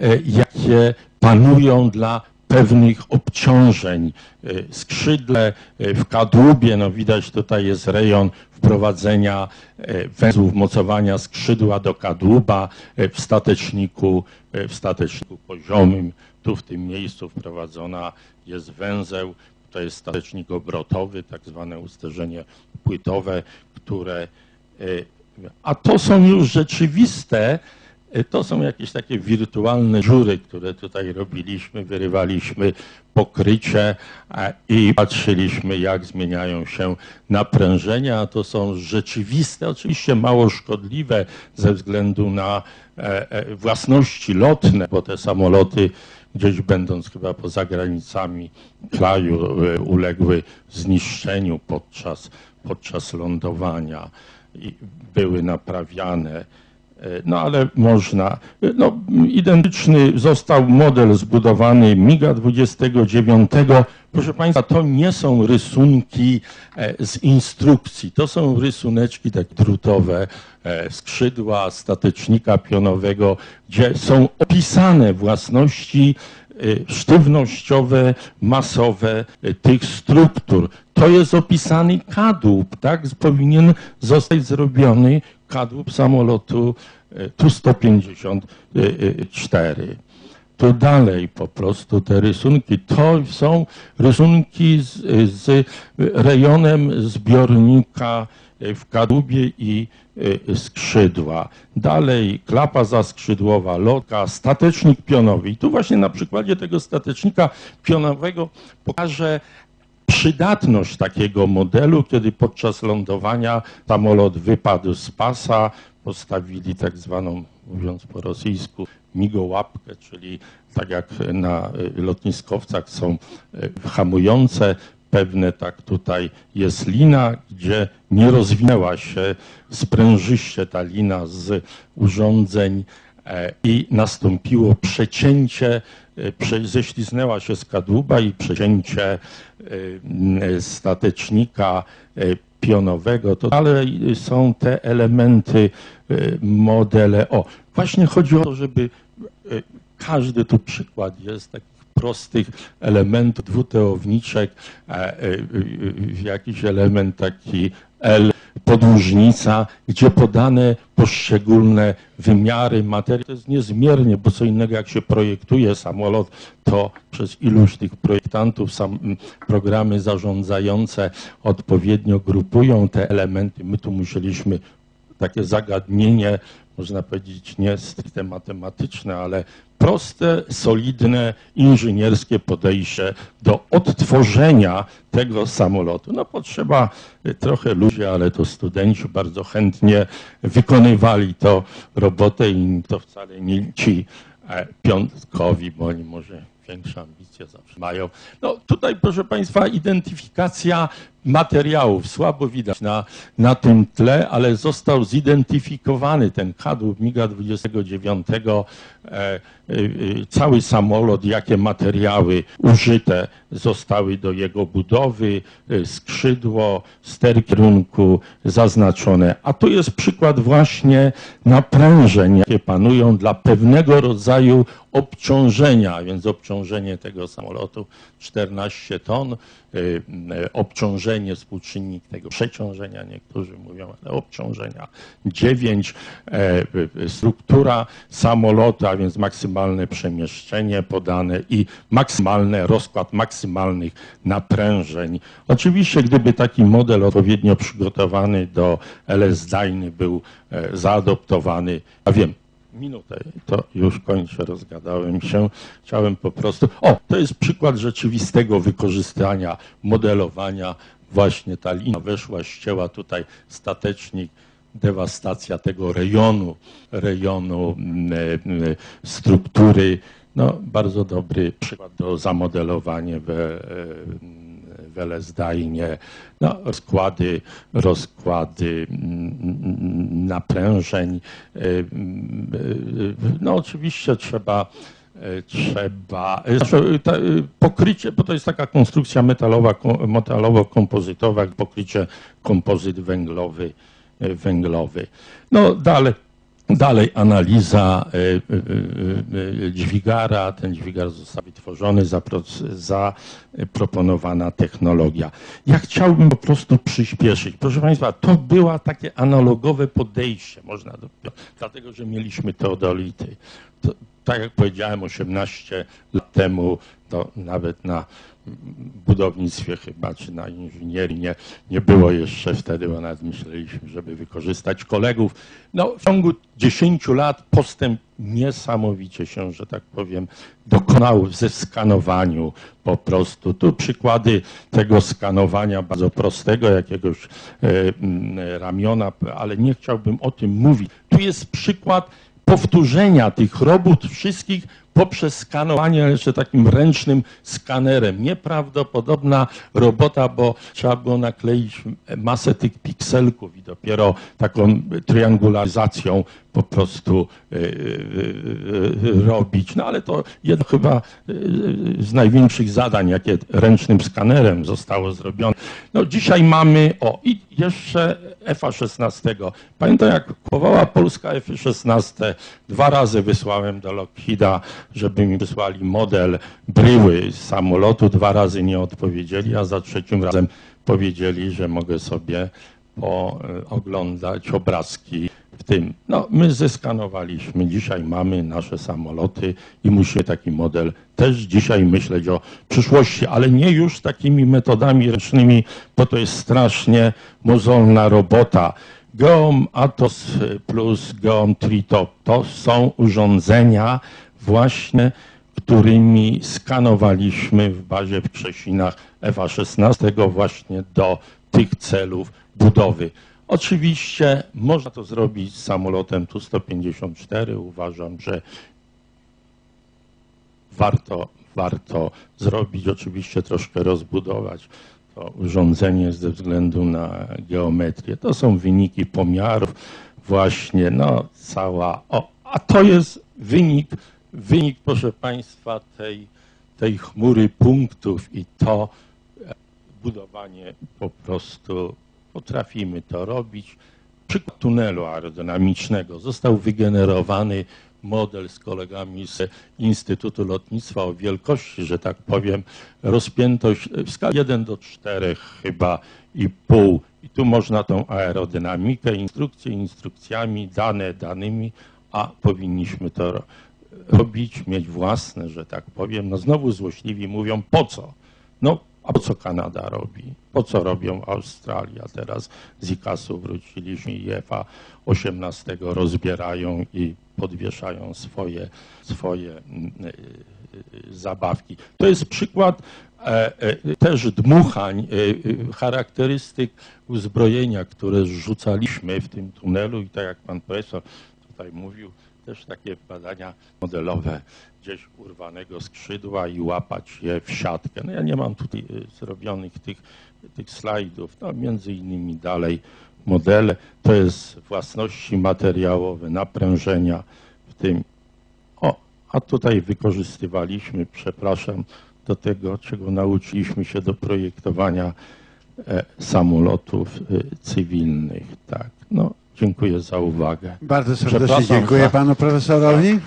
panują dla pewnych obciążeń. Skrzydle w kadłubie, no widać tutaj jest rejon wprowadzenia węzłów mocowania skrzydła do kadłuba w stateczniku poziomym. Tu w tym miejscu wprowadzona jest węzeł. To jest statecznik obrotowy, tak zwane usterzenie płytowe, a to są już rzeczywiste, to są jakieś takie wirtualne dziury, które tutaj robiliśmy, wyrywaliśmy pokrycie i patrzyliśmy, jak zmieniają się naprężenia. To są rzeczywiste, oczywiście mało szkodliwe ze względu na własności lotne, bo te samoloty gdzieś będąc chyba poza granicami kraju uległy zniszczeniu podczas lądowania i były naprawiane. No ale można, no identyczny został model zbudowany MiG-a 29. Proszę Państwa, to nie są rysunki z instrukcji, to są rysuneczki takie drutowe, skrzydła statecznika pionowego, gdzie są opisane własności sztywnościowe, masowe tych struktur. To jest opisany kadłub, tak? Powinien zostać zrobiony kadłub samolotu Tu-154. To dalej po prostu te rysunki, to są rysunki z rejonem zbiornika w kadłubie i skrzydła. Dalej klapa zaskrzydłowa, lotka, statecznik pionowy. I tu właśnie na przykładzie tego statecznika pionowego pokażę przydatność takiego modelu, kiedy podczas lądowania samolot wypadł z pasa, postawili tak zwaną, mówiąc po rosyjsku, migołapkę, czyli tak jak na lotniskowcach są hamujące pewne, tak tutaj jest lina, gdzie nie rozwinęła się sprężyście ta lina z urządzeń i nastąpiło przecięcie, ześliznęła się z kadłuba i przecięcie statecznika pionowego. To dalej są te elementy, modele. O, właśnie chodzi o to, żeby każdy tu przykład jest takich prostych elementów dwuteowniczek, jakiś element taki L, podłużnica, gdzie podane poszczególne wymiary materii. To jest niezmiernie, bo co innego jak się projektuje samolot, to przez iluś tych projektantów programy zarządzające odpowiednio grupują te elementy. My tu musieliśmy takie zagadnienie, można powiedzieć nie stricte matematyczne, ale proste, solidne, inżynierskie podejście do odtworzenia tego samolotu. No potrzeba trochę ludzi, ale to studenci bardzo chętnie wykonywali to robotę i to wcale nie ci piątkowi, bo oni może większe ambicje zawsze mają. No tutaj, proszę Państwa, identyfikacja materiałów. Słabo widać na tym tle, ale został zidentyfikowany ten kadłub MiG-29, cały samolot, jakie materiały użyte zostały do jego budowy, skrzydło, ster kierunku zaznaczone. A tu jest przykład właśnie naprężeń, jakie panują dla pewnego rodzaju obciążenia, a więc obciążenie tego samolotu 14 ton, obciążenie, współczynnik tego przeciążenia, niektórzy mówią, ale obciążenia 9, struktura samolotu, a więc maksymalne przemieszczenie podane i maksymalny rozkład maksymalnych naprężeń. Oczywiście, gdyby taki model odpowiednio przygotowany do LS-DAINy był zaadoptowany, a wiem, minutę, to już kończę, rozgadałem się. Chciałem po prostu... O, to jest przykład rzeczywistego wykorzystania, modelowania. Właśnie ta linia weszła, ścięła tutaj statecznik, dewastacja tego rejonu struktury. No, bardzo dobry przykład do zamodelowania w LS-DAINie. No, rozkłady naprężeń. No oczywiście trzeba pokrycie, bo to jest taka konstrukcja metalowo-kompozytowa, pokrycie kompozyt węglowy. No dalej analiza dźwigara. Ten dźwigar został wytworzony, zaproponowana technologia. Ja chciałbym po prostu przyspieszyć. Proszę Państwa, to było takie analogowe podejście, można dlatego, że mieliśmy teodolity. To, tak jak powiedziałem, 18 lat temu, to nawet na budownictwie chyba, czy na inżynierii nie było jeszcze wtedy, bo nawet myśleliśmy, żeby wykorzystać kolegów. No, w ciągu 10 lat postęp niesamowicie się, że tak powiem, dokonał ze skanowaniu po prostu. Tu przykłady tego skanowania bardzo prostego, jakiegoś ramiona, ale nie chciałbym o tym mówić. Tu jest przykład powtórzenia tych robót wszystkich poprzez skanowanie jeszcze takim ręcznym skanerem. Nieprawdopodobna robota, bo trzeba było nakleić masę tych pikselków i dopiero taką triangularyzacją po prostu robić. No ale to jedno chyba z największych zadań, jakie ręcznym skanerem zostało zrobione. No dzisiaj mamy, i jeszcze F-16. Pamiętam, jak kupowała Polska F-16, 2 razy wysłałem do Lockheeda, żeby mi wysłali model bryły z samolotu. 2 razy nie odpowiedzieli, a za 3. razem powiedzieli, że mogę sobie oglądać obrazki w tym. No, my zeskanowaliśmy, dzisiaj mamy nasze samoloty i musimy taki model też dzisiaj myśleć o przyszłości, ale nie już takimi metodami ręcznymi, bo to jest strasznie mozolna robota. Geom Atos plus Geom Tritop to są urządzenia właśnie, którymi skanowaliśmy w bazie w Krzesinach FA-16 właśnie do tych celów budowy. Oczywiście można to zrobić z samolotem Tu-154. Uważam, że warto zrobić, oczywiście troszkę rozbudować to urządzenie ze względu na geometrię. To są wyniki pomiarów właśnie, no cała, a to jest wynik, proszę Państwa, tej chmury punktów i to budowanie po prostu potrafimy to robić. Przykład tunelu aerodynamicznego. Został wygenerowany model z kolegami z Instytutu Lotnictwa o wielkości, że tak powiem, rozpiętość w skali 1 do 4 chyba i pół. I tu można tą aerodynamikę, instrukcje instrukcjami, dane danymi, a powinniśmy to robić, mieć własne, że tak powiem. No znowu złośliwi mówią, po co? No, a po co Kanada robi? Po co robią Australia? Teraz z ICAS-u wróciliśmy i FA-18 rozbierają i podwieszają swoje zabawki. To jest przykład też dmuchań, charakterystyk uzbrojenia, które zrzucaliśmy w tym tunelu i tak jak pan profesor tutaj mówił, też takie badania modelowe gdzieś urwanego skrzydła i łapać je w siatkę. No ja nie mam tutaj zrobionych tych slajdów, no między innymi dalej modele, to jest własności materiałowe, naprężenia w tym. A tutaj wykorzystywaliśmy, przepraszam, do tego, czego nauczyliśmy się do projektowania samolotów cywilnych. Tak, no dziękuję za uwagę. Bardzo serdecznie dziękuję panu profesorowi.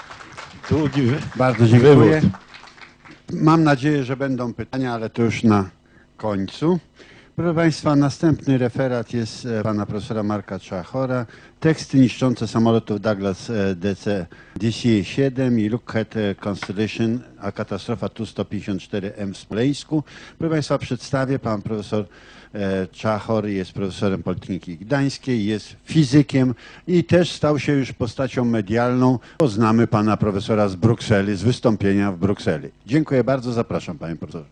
Bardzo dziękuję. Mam nadzieję, że będą pytania, ale to już na końcu. Proszę Państwa, następny referat jest pana profesora Marka Czachora. Teksty niszczące samolotów Douglas DC-7 i Lockheed Constellation, a katastrofa Tu-154M w Smoleńsku. Proszę Państwa, przedstawię. Pan profesor Czachor jest profesorem Politechniki Gdańskiej, jest fizykiem i też stał się już postacią medialną. Poznamy pana profesora z Brukseli, z wystąpienia w Brukseli. Dziękuję bardzo, zapraszam panie profesorze.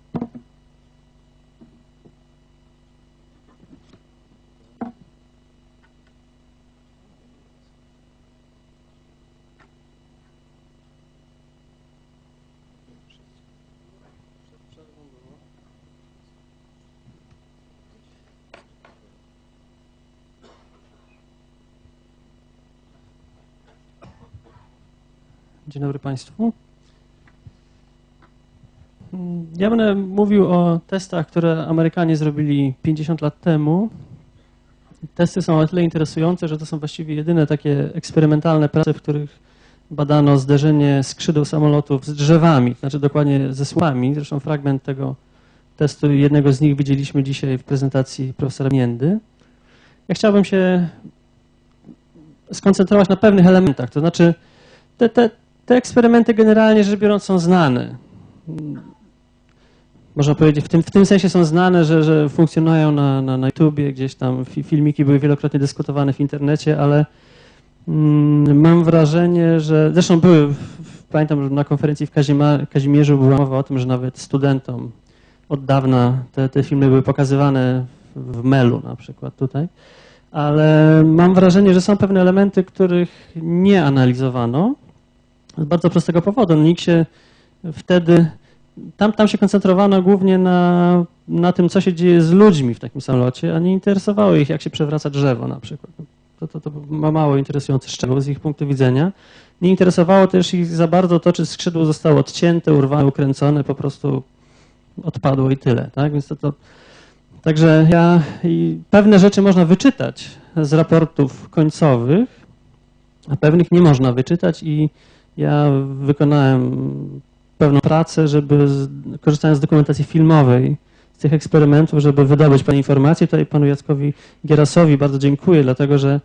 Dzień dobry Państwu. Ja będę mówił o testach, które Amerykanie zrobili 50 lat temu. Testy są o tyle interesujące, że to są właściwie jedyne takie eksperymentalne prace, w których badano zderzenie skrzydeł samolotów z drzewami, znaczy dokładnie ze słupami. Zresztą fragment tego testu, jednego z nich widzieliśmy dzisiaj w prezentacji profesora Międy. Ja chciałbym się skoncentrować na pewnych elementach, to znaczy te eksperymenty generalnie rzecz biorąc są znane. Można powiedzieć, w tym sensie są znane, że funkcjonują na YouTubie, gdzieś tam filmiki były wielokrotnie dyskutowane w internecie, ale mam wrażenie, że zresztą pamiętam, że na konferencji w Kazimierzu była mowa o tym, że nawet studentom od dawna te filmy były pokazywane w Melu na przykład tutaj, ale mam wrażenie, że są pewne elementy, których nie analizowano. Z bardzo prostego powodu. Nikt się wtedy, tam się koncentrowano głównie na tym, co się dzieje z ludźmi w takim samolocie, a nie interesowało ich, jak się przewraca drzewo na przykład. To ma mało interesujący szczegół z ich punktu widzenia. Nie interesowało też ich za bardzo to, czy skrzydło zostało odcięte, urwane, ukręcone, po prostu odpadło i tyle. Tak? Więc także pewne rzeczy można wyczytać z raportów końcowych, a pewnych nie można wyczytać i ja wykonałem pewną pracę, żeby korzystając z dokumentacji filmowej z tych eksperymentów, żeby wydobyć pewne informacje. Tutaj panu Jackowi Gierasowi bardzo dziękuję, dlatego że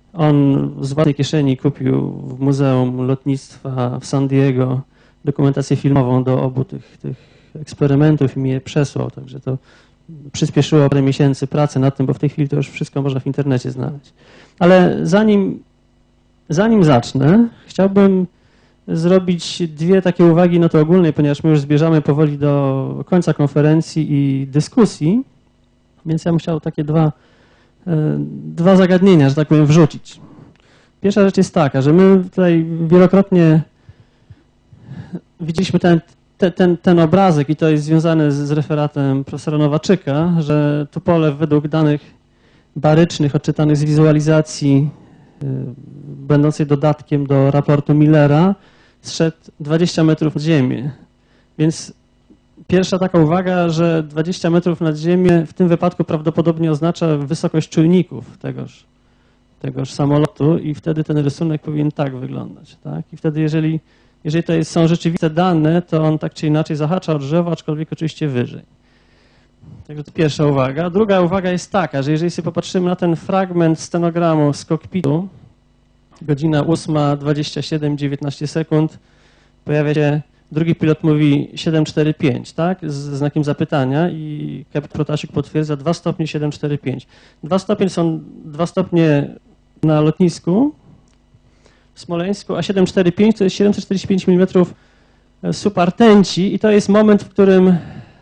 On z własnej kieszeni kupił w Muzeum Lotnictwa w San Diego dokumentację filmową do obu tych eksperymentów i mi je przesłał, także to przyspieszyło parę miesięcy pracy nad tym, bo w tej chwili to już wszystko można w internecie znaleźć. Ale zanim zacznę, chciałbym zrobić dwie takie uwagi noty ogólnej, ponieważ my już zbierzamy powoli do końca konferencji i dyskusji, więc ja bym chciał takie dwa zagadnienia, że tak powiem, wrzucić. Pierwsza rzecz jest taka, że my tutaj wielokrotnie widzieliśmy ten obrazek i to jest związane z referatem profesora Nowaczyka, że Tupolew według danych barycznych odczytanych z wizualizacji będącej dodatkiem do raportu Millera zszedł 20 metrów nad ziemię. Więc pierwsza taka uwaga, że 20 metrów nad ziemię w tym wypadku prawdopodobnie oznacza wysokość czujników tegoż samolotu i wtedy ten rysunek powinien tak wyglądać. Tak? I wtedy jeżeli to są rzeczywiste dane, to on tak czy inaczej zahacza o drzewo, aczkolwiek oczywiście wyżej. Także to pierwsza uwaga. Druga uwaga jest taka, że jeżeli sobie popatrzymy na ten fragment stenogramu z kokpitu, godzina 8:27, 19 sekund, pojawia się, drugi pilot mówi 745, tak, z znakiem zapytania i kapitan Protasiuk potwierdza 2 stopnie 745. 2 stopnie są 2 stopnie na lotnisku w Smoleńsku, a 745 to jest 745 mm subartenci i to jest moment, w którym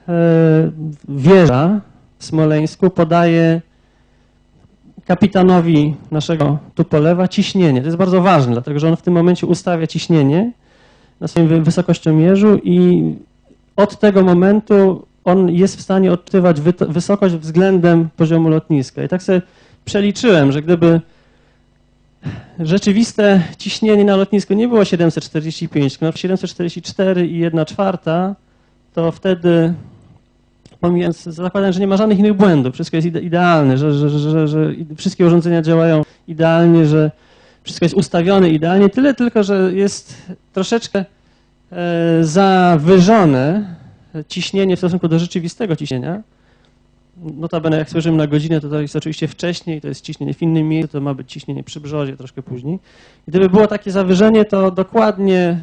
wieża w Smoleńsku podaje kapitanowi naszego Tupolewa ciśnienie. To jest bardzo ważne, dlatego że on w tym momencie ustawia ciśnienie na swoim wysokościomierzu i od tego momentu on jest w stanie odczytywać wysokość względem poziomu lotniska. I tak sobie przeliczyłem, że gdyby rzeczywiste ciśnienie na lotnisku nie było 745, tylko 744 i 1/4, to wtedy, pomijając, zakładam, że nie ma żadnych innych błędów, wszystko jest idealne, że wszystkie urządzenia działają idealnie, że wszystko jest ustawione idealnie, tyle tylko, że jest troszeczkę zawyżone ciśnienie w stosunku do rzeczywistego ciśnienia. Notabene jak spojrzymy na godzinę, to jest oczywiście wcześniej, to jest ciśnienie w innym miejscu, to ma być ciśnienie przy brzozie troszkę później. I gdyby było takie zawyżenie, to dokładnie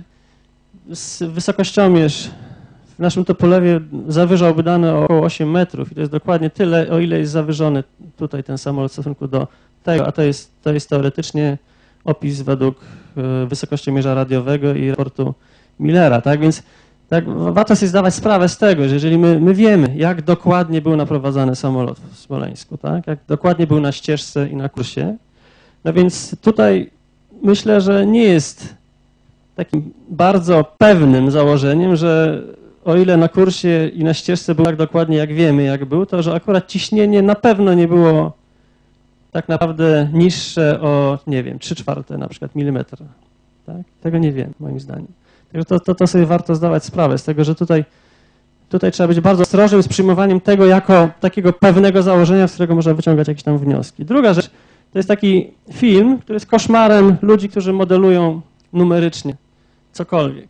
wysokościomierz w naszym Tupolewie zawyżałby dane o około 8 metrów i to jest dokładnie tyle, o ile jest zawyżony tutaj ten samolot w stosunku do tego, a to jest teoretycznie opis według wysokościomierza radiowego i raportu Millera, tak? Więc tak, warto sobie zdawać sprawę z tego, że jeżeli my wiemy, jak dokładnie był naprowadzany samolot w Smoleńsku, tak? Jak dokładnie był na ścieżce i na kursie, no więc tutaj myślę, że nie jest takim bardzo pewnym założeniem, że o ile na kursie i na ścieżce był tak dokładnie, jak wiemy, jak był, to że akurat ciśnienie na pewno nie było tak naprawdę niższe o, nie wiem, 3/4 na przykład milimetra. Tak? Tego nie wiem, moim zdaniem. Także to sobie warto zdawać sprawę z tego, że tutaj trzeba być bardzo ostrożnym z przyjmowaniem tego jako takiego pewnego założenia, z którego można wyciągać jakieś tam wnioski. Druga rzecz, to jest taki film, który jest koszmarem ludzi, którzy modelują numerycznie cokolwiek.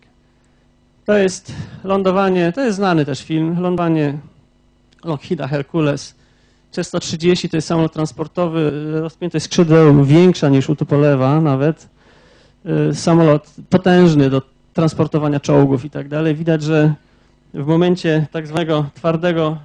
To jest lądowanie, to jest znany też film, lądowanie Lockheeda Hercules C-130, to jest samolot transportowy, rozpiętość skrzydeł większa niż u Tupolewa nawet. Samolot potężny do transportowania czołgów i tak dalej. Widać, że w momencie tak zwanego twardego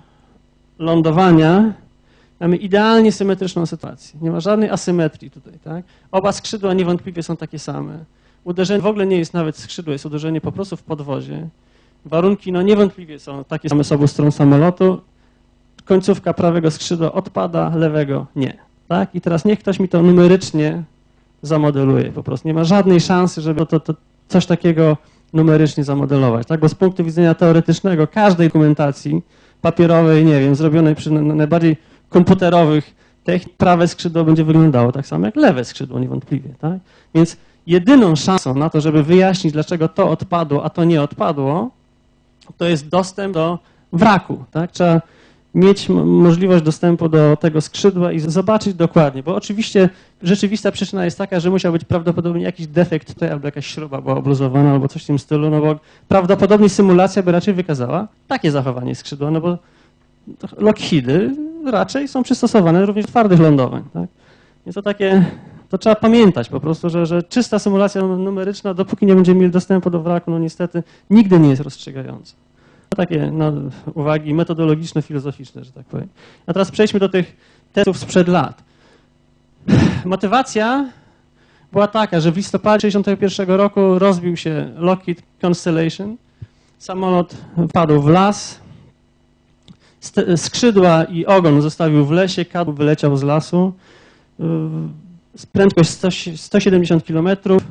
lądowania mamy idealnie symetryczną sytuację. Nie ma żadnej asymetrii tutaj, tak? Oba skrzydła niewątpliwie są takie same. Uderzenie w ogóle nie jest nawet skrzydło, jest uderzenie po prostu w podwozie. Warunki no niewątpliwie są takie same z obu stron samolotu. Końcówka prawego skrzydła odpada, lewego nie. Tak? I teraz niech ktoś mi to numerycznie zamodeluje. Po prostu nie ma żadnej szansy, żeby to coś takiego numerycznie zamodelować. Tak? Bo z punktu widzenia teoretycznego każdej dokumentacji papierowej, nie wiem, zrobionej przy najbardziej komputerowych technik, prawe skrzydło będzie wyglądało tak samo jak lewe skrzydło niewątpliwie. Tak? Więc jedyną szansą na to, żeby wyjaśnić, dlaczego to odpadło, a to nie odpadło, to jest dostęp do wraku. Tak? Trzeba mieć możliwość dostępu do tego skrzydła i zobaczyć dokładnie, bo oczywiście rzeczywista przyczyna jest taka, że musiał być prawdopodobnie jakiś defekt tutaj, albo jakaś śruba była obluzowana, albo coś w tym stylu, no bo prawdopodobnie symulacja by raczej wykazała takie zachowanie skrzydła, no bo Lockheedy raczej są przystosowane również do twardych lądowań. Tak? Więc to takie To trzeba pamiętać po prostu, że czysta symulacja numeryczna, dopóki nie będziemy mieli dostępu do wraku, no niestety nigdy nie jest rozstrzygająca. To takie uwagi metodologiczne, filozoficzne, że tak powiem. A teraz przejdźmy do tych testów sprzed lat. Motywacja była taka, że w listopadzie 1961 roku rozbił się Lockheed Constellation. Samolot wpadł w las. Skrzydła i ogon zostawił w lesie, kadłub wyleciał z lasu. Prędkość 170 km.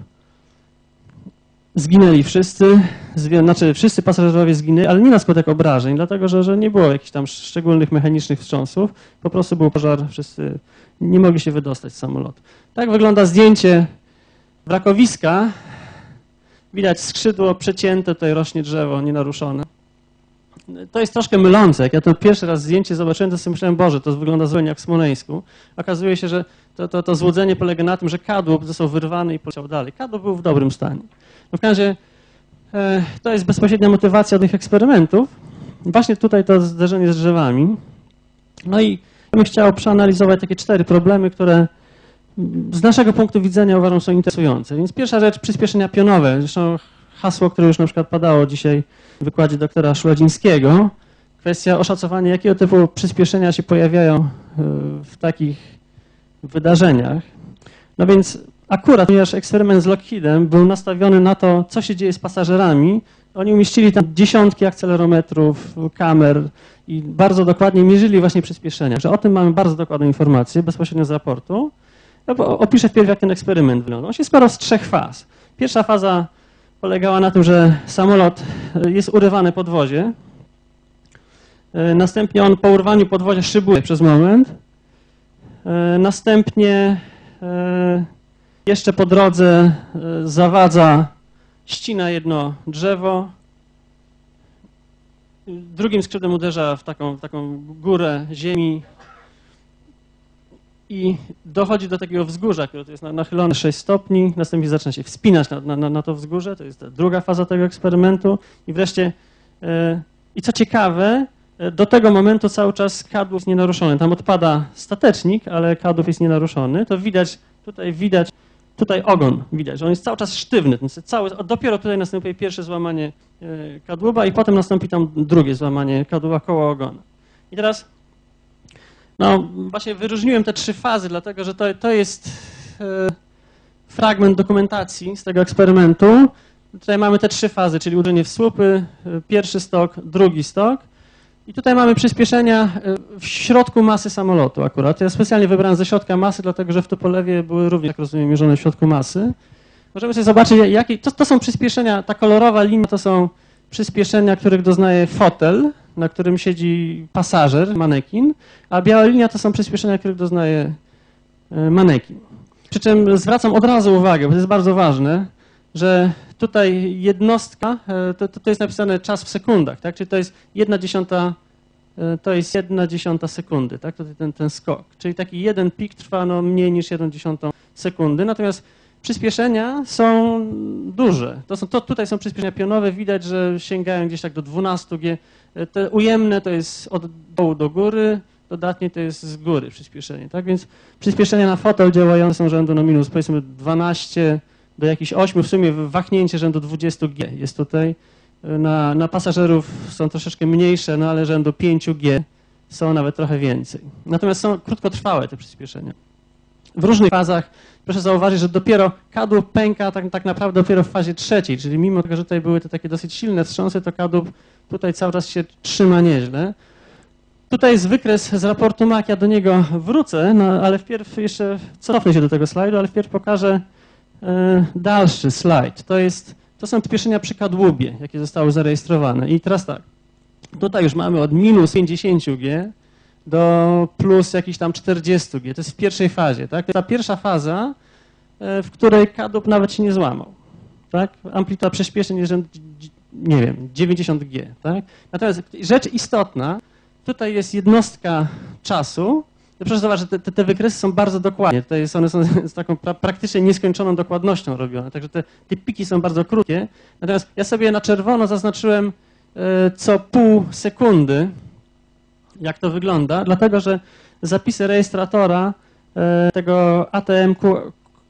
Zginęli wszyscy, znaczy wszyscy pasażerowie zginęli, ale nie na skutek obrażeń, dlatego że nie było jakichś tam szczególnych mechanicznych wstrząsów. Po prostu był pożar, wszyscy nie mogli się wydostać z samolotu. Tak wygląda zdjęcie wrakowiska. Widać skrzydło przecięte, tutaj rośnie drzewo nienaruszone. To jest troszkę mylące. Jak ja to pierwszy raz zdjęcie zobaczyłem, to sobie myślałem, Boże, to wygląda zupełnie jak w Smoleńsku. Okazuje się, że to złudzenie polega na tym, że kadłub został wyrwany i poleciał dalej. Kadłub był w dobrym stanie. No w każdym razie to jest bezpośrednia motywacja tych eksperymentów. Właśnie tutaj to zderzenie z drzewami. No i ja bym chciał przeanalizować takie 4 problemy, które z naszego punktu widzenia uważam są interesujące. Więc pierwsza rzecz, przyspieszenia pionowe. Zresztą hasło, które już na przykład padało dzisiaj w wykładzie doktora Szuladzińskiego. Kwestia oszacowania, jakiego typu przyspieszenia się pojawiają w takich wydarzeniach. No więc akurat, ponieważ eksperyment z Lockheedem był nastawiony na to, co się dzieje z pasażerami, oni umieścili tam dziesiątki akcelerometrów, kamer i bardzo dokładnie mierzyli właśnie przyspieszenia. Że o tym mamy bardzo dokładną informację bezpośrednio z raportu. Opiszę wpierw, jak ten eksperyment wygląda. On się składał z 3 faz. Pierwsza faza polegała na tym, że samolot jest urywany po podwozie. Następnie on po urwaniu podwozia szybuje przez moment. Następnie jeszcze po drodze zawadza, ścina jedno drzewo. Drugim skrzydłem uderza w taką górę ziemi i dochodzi do takiego wzgórza, które to jest nachylone 6 stopni. Następnie zaczyna się wspinać na to wzgórze. To jest ta druga faza tego eksperymentu. I wreszcie, i co ciekawe, do tego momentu cały czas kadłub jest nienaruszony. Tam odpada statecznik, ale kadłub jest nienaruszony. To widać, tutaj ogon widać, że on jest cały czas sztywny. Dopiero tutaj następuje pierwsze złamanie kadłuba i potem nastąpi tam drugie złamanie kadłuba koło ogona. I teraz, no właśnie wyróżniłem te 3 fazy, dlatego że to jest fragment dokumentacji z tego eksperymentu. Tutaj mamy te 3 fazy, czyli uderzenie w słupy, pierwszy stok, drugi stok. I tutaj mamy przyspieszenia w środku masy samolotu akurat. Ja specjalnie wybrałem ze środka masy, dlatego że w Tupolewie były również, jak rozumiem, mierzone w środku masy. Możemy sobie zobaczyć, jakie to są przyspieszenia, ta kolorowa linia to są przyspieszenia, których doznaje fotel, na którym siedzi pasażer, manekin, a biała linia to są przyspieszenia, których doznaje manekin. Przy czym zwracam od razu uwagę, bo to jest bardzo ważne, że tutaj jednostka, to jest napisane czas w sekundach, tak? Czyli to jest 1/10 sekundy, tak? Tutaj ten skok. Czyli taki jeden pik trwa mniej niż 1/10 sekundy, natomiast przyspieszenia są duże. Tutaj są przyspieszenia pionowe, widać, że sięgają gdzieś tak do 12 G. Te ujemne to jest od dołu do góry, dodatnie to jest z góry przyspieszenie, tak? Więc przyspieszenia na fotel działające są rzędu minus powiedzmy 12 do jakichś 8, w sumie wahnięcie rzędu 20 G jest tutaj. Na pasażerów są troszeczkę mniejsze, no ale rzędu 5 G są nawet trochę więcej. Natomiast są krótkotrwałe te przyspieszenia. W różnych fazach proszę zauważyć, że dopiero kadłub pęka tak naprawdę dopiero w fazie 3, czyli mimo tego, że tutaj były te takie dosyć silne wstrząsy, to kadłub tutaj cały czas się trzyma nieźle. Tutaj jest wykres z raportu MAC, ja do niego wrócę, no ale wpierw jeszcze cofnę się do tego slajdu, ale wpierw pokażę dalszy slajd. To są przyspieszenia przy kadłubie, jakie zostały zarejestrowane. I teraz tak, tutaj już mamy od minus 50 G do plus jakichś tam 40 G. To jest w pierwszej fazie, tak? To jest ta pierwsza faza, w której kadłub nawet się nie złamał, tak? Amplituda przyspieszeń jest, nie wiem, 90 G, tak? Natomiast rzecz istotna, tutaj jest jednostka czasu. Proszę zobaczyć, że te wykresy są bardzo dokładnie. One są z taką praktycznie nieskończoną dokładnością robione, także te piki są bardzo krótkie. Natomiast ja sobie na czerwono zaznaczyłem co pół sekundy, jak to wygląda, dlatego że zapisy rejestratora tego ATM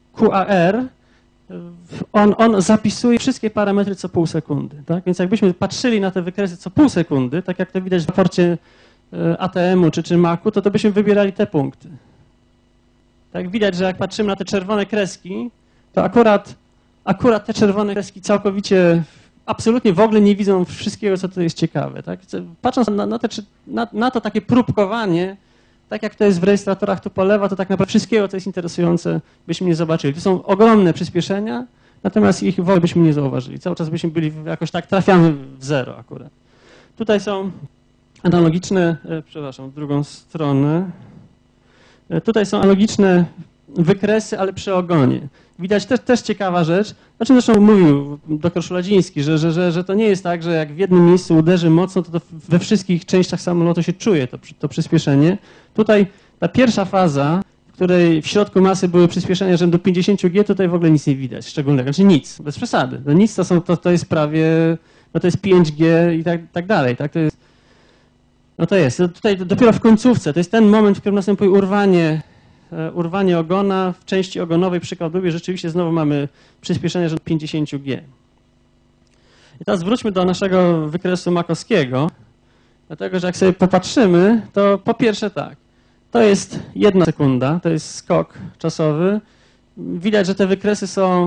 QAR, on zapisuje wszystkie parametry co pół sekundy. Tak? Więc jakbyśmy patrzyli na te wykresy co pół sekundy, tak jak to widać w raporcie ATM-u czy Macu, to byśmy wybierali te punkty. Tak widać, że jak patrzymy na te czerwone kreski, to akurat te czerwone kreski całkowicie, absolutnie w ogóle nie widzą wszystkiego, co tu jest ciekawe. Tak? Patrząc na to takie próbkowanie, tak jak to jest w rejestratorach Tupolewa, to tak naprawdę wszystkiego, co jest interesujące, byśmy nie zobaczyli. To są ogromne przyspieszenia, natomiast ich w ogóle byśmy nie zauważyli. Cały czas byśmy byli jakoś tak, trafiamy w zero akurat. Tutaj są analogiczne, przepraszam, w drugą stronę. Tutaj są analogiczne wykresy, ale przy ogonie. Widać też ciekawa rzecz, o czym zresztą mówił dr Szuladziński, że to nie jest tak, że jak w jednym miejscu uderzy mocno, to we wszystkich częściach samolotu się czuje to przyspieszenie. Tutaj ta pierwsza faza, w której w środku masy były przyspieszenia rzędu 50G, tutaj w ogóle nic nie widać szczególnego, znaczy nic, bez przesady. To nic to jest prawie, no to jest 5G i tak dalej, tak? To jest, no to jest, tutaj dopiero w końcówce, to jest ten moment, w którym następuje urwanie ogona. W części ogonowej przy kadłubie rzeczywiście znowu mamy przyspieszenie rzędu 50G. I teraz wróćmy do naszego wykresu makowskiego, dlatego że jak sobie popatrzymy, to po pierwsze tak, to jest 1 sekunda, to jest skok czasowy. Widać, że te wykresy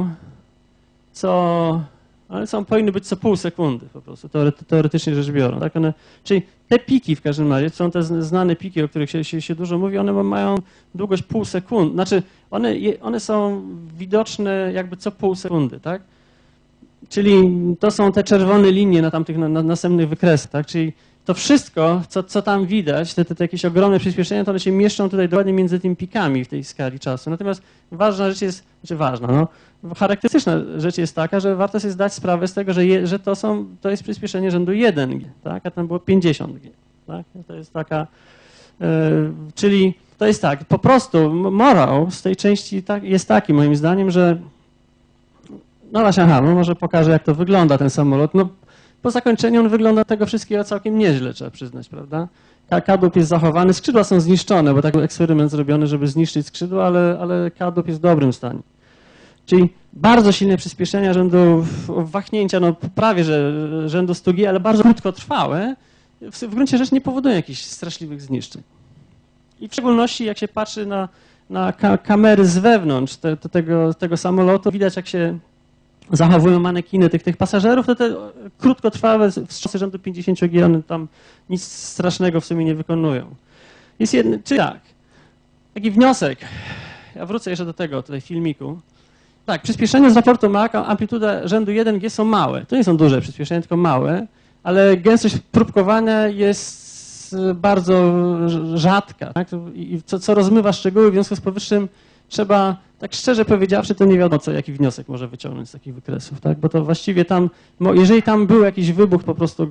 powinny być co pół sekundy po prostu, teoretycznie rzecz biorąc. Tak? Czyli te piki w każdym razie, są te znane piki, o których się dużo mówi, one mają długość pół sekundy, znaczy one są widoczne jakby co pół sekundy, tak? Czyli to są te czerwone linie na tamtych na następnych wykresach, tak? Czyli to wszystko, co tam widać, te jakieś ogromne przyspieszenia, to one się mieszczą tutaj dokładnie między tymi pikami w tej skali czasu. Natomiast ważna rzecz jest, charakterystyczna rzecz jest taka, że warto sobie zdać sprawę z tego, że to jest przyspieszenie rzędu 1G, tak? A tam było 50G. Tak? To jest taka, czyli to jest tak, po prostu morał z tej części jest taki moim zdaniem, że no właśnie, może pokażę jak to wygląda ten samolot. No, po zakończeniu on wygląda tego wszystkiego całkiem nieźle, trzeba przyznać, prawda? Kadłub jest zachowany, skrzydła są zniszczone, bo taki był eksperyment zrobiony, żeby zniszczyć skrzydła, ale kadłub jest w dobrym stanie. Czyli bardzo silne przyspieszenia rzędu wahnięcia, no prawie że rzędu 100G, ale bardzo krótkotrwałe, w gruncie rzeczy nie powodują jakichś straszliwych zniszczeń. I w szczególności jak się patrzy na kamery z wewnątrz tego samolotu, widać jak się zachowują manekiny tych pasażerów, to te krótkotrwałe wstrząsy rzędu 50G, one tam nic strasznego w sumie nie wykonują. Jest czyli tak, taki wniosek, ja wrócę jeszcze do tego tutaj filmiku. Tak, przyspieszenia z raportu Maca, amplituda rzędu 1G są małe. To nie są duże przyspieszenia, tylko małe, ale gęstość próbkowania jest bardzo rzadka. Tak? I co rozmywa szczegóły, w związku z powyższym trzeba, tak szczerze powiedziawszy, to nie wiadomo, jaki wniosek może wyciągnąć z takich wykresów, tak? Bo to właściwie tam, jeżeli tam był jakiś wybuch, po prostu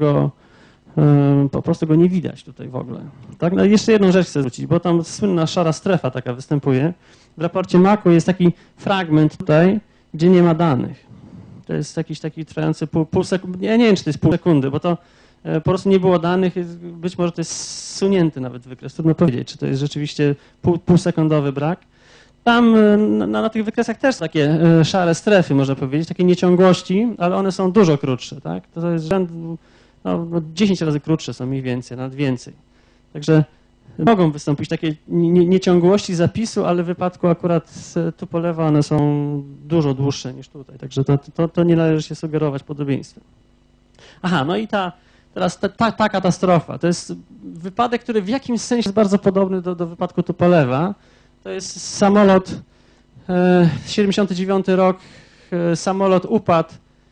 go nie widać tutaj w ogóle. Tak? No jeszcze jedną rzecz chcę zwrócić, bo tam słynna szara strefa taka występuje. W raporcie Macu jest taki fragment tutaj, gdzie nie ma danych. To jest jakiś taki trwający pół sekundy, ja nie wiem, czy to jest pół sekundy, bo to po prostu nie było danych, być może to jest zsunięty nawet wykres, trudno powiedzieć, czy to jest rzeczywiście półsekundowy brak. Tam na tych wykresach też takie szare strefy, można powiedzieć, takie nieciągłości, ale one są dużo krótsze, tak? To jest rzędu, 10 razy krótsze są mniej więcej, nawet więcej. Także mogą wystąpić takie nieciągłości zapisu, ale w wypadku akurat Tupolewa one są dużo dłuższe niż tutaj, także to nie należy się sugerować podobieństwem. Aha, no i teraz ta katastrofa, to jest wypadek, który w jakimś sensie jest bardzo podobny do wypadku Tupolewa. To jest samolot, 79 rok, samolot upadł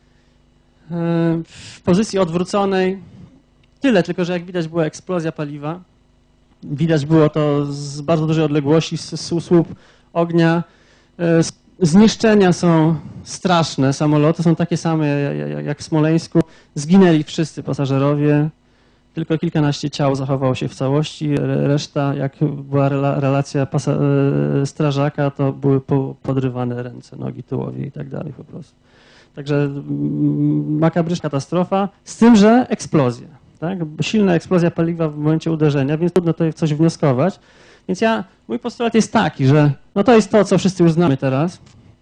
w pozycji odwróconej. Tyle, tylko że jak widać była eksplozja paliwa. Widać było to z bardzo dużej odległości, słup ognia. Zniszczenia są straszne, samoloty są takie same jak w Smoleńsku. Zginęli wszyscy pasażerowie. Tylko kilkanaście ciał zachowało się w całości, reszta, jak była relacja strażaka, to były podrywane ręce, nogi, tułowie i tak dalej po prostu. Także makabryczna katastrofa, z tym, że eksplozja, tak? Silna eksplozja paliwa w momencie uderzenia, więc trudno tutaj coś wnioskować. Więc mój postulat jest taki, że no to jest to, co wszyscy już znamy teraz,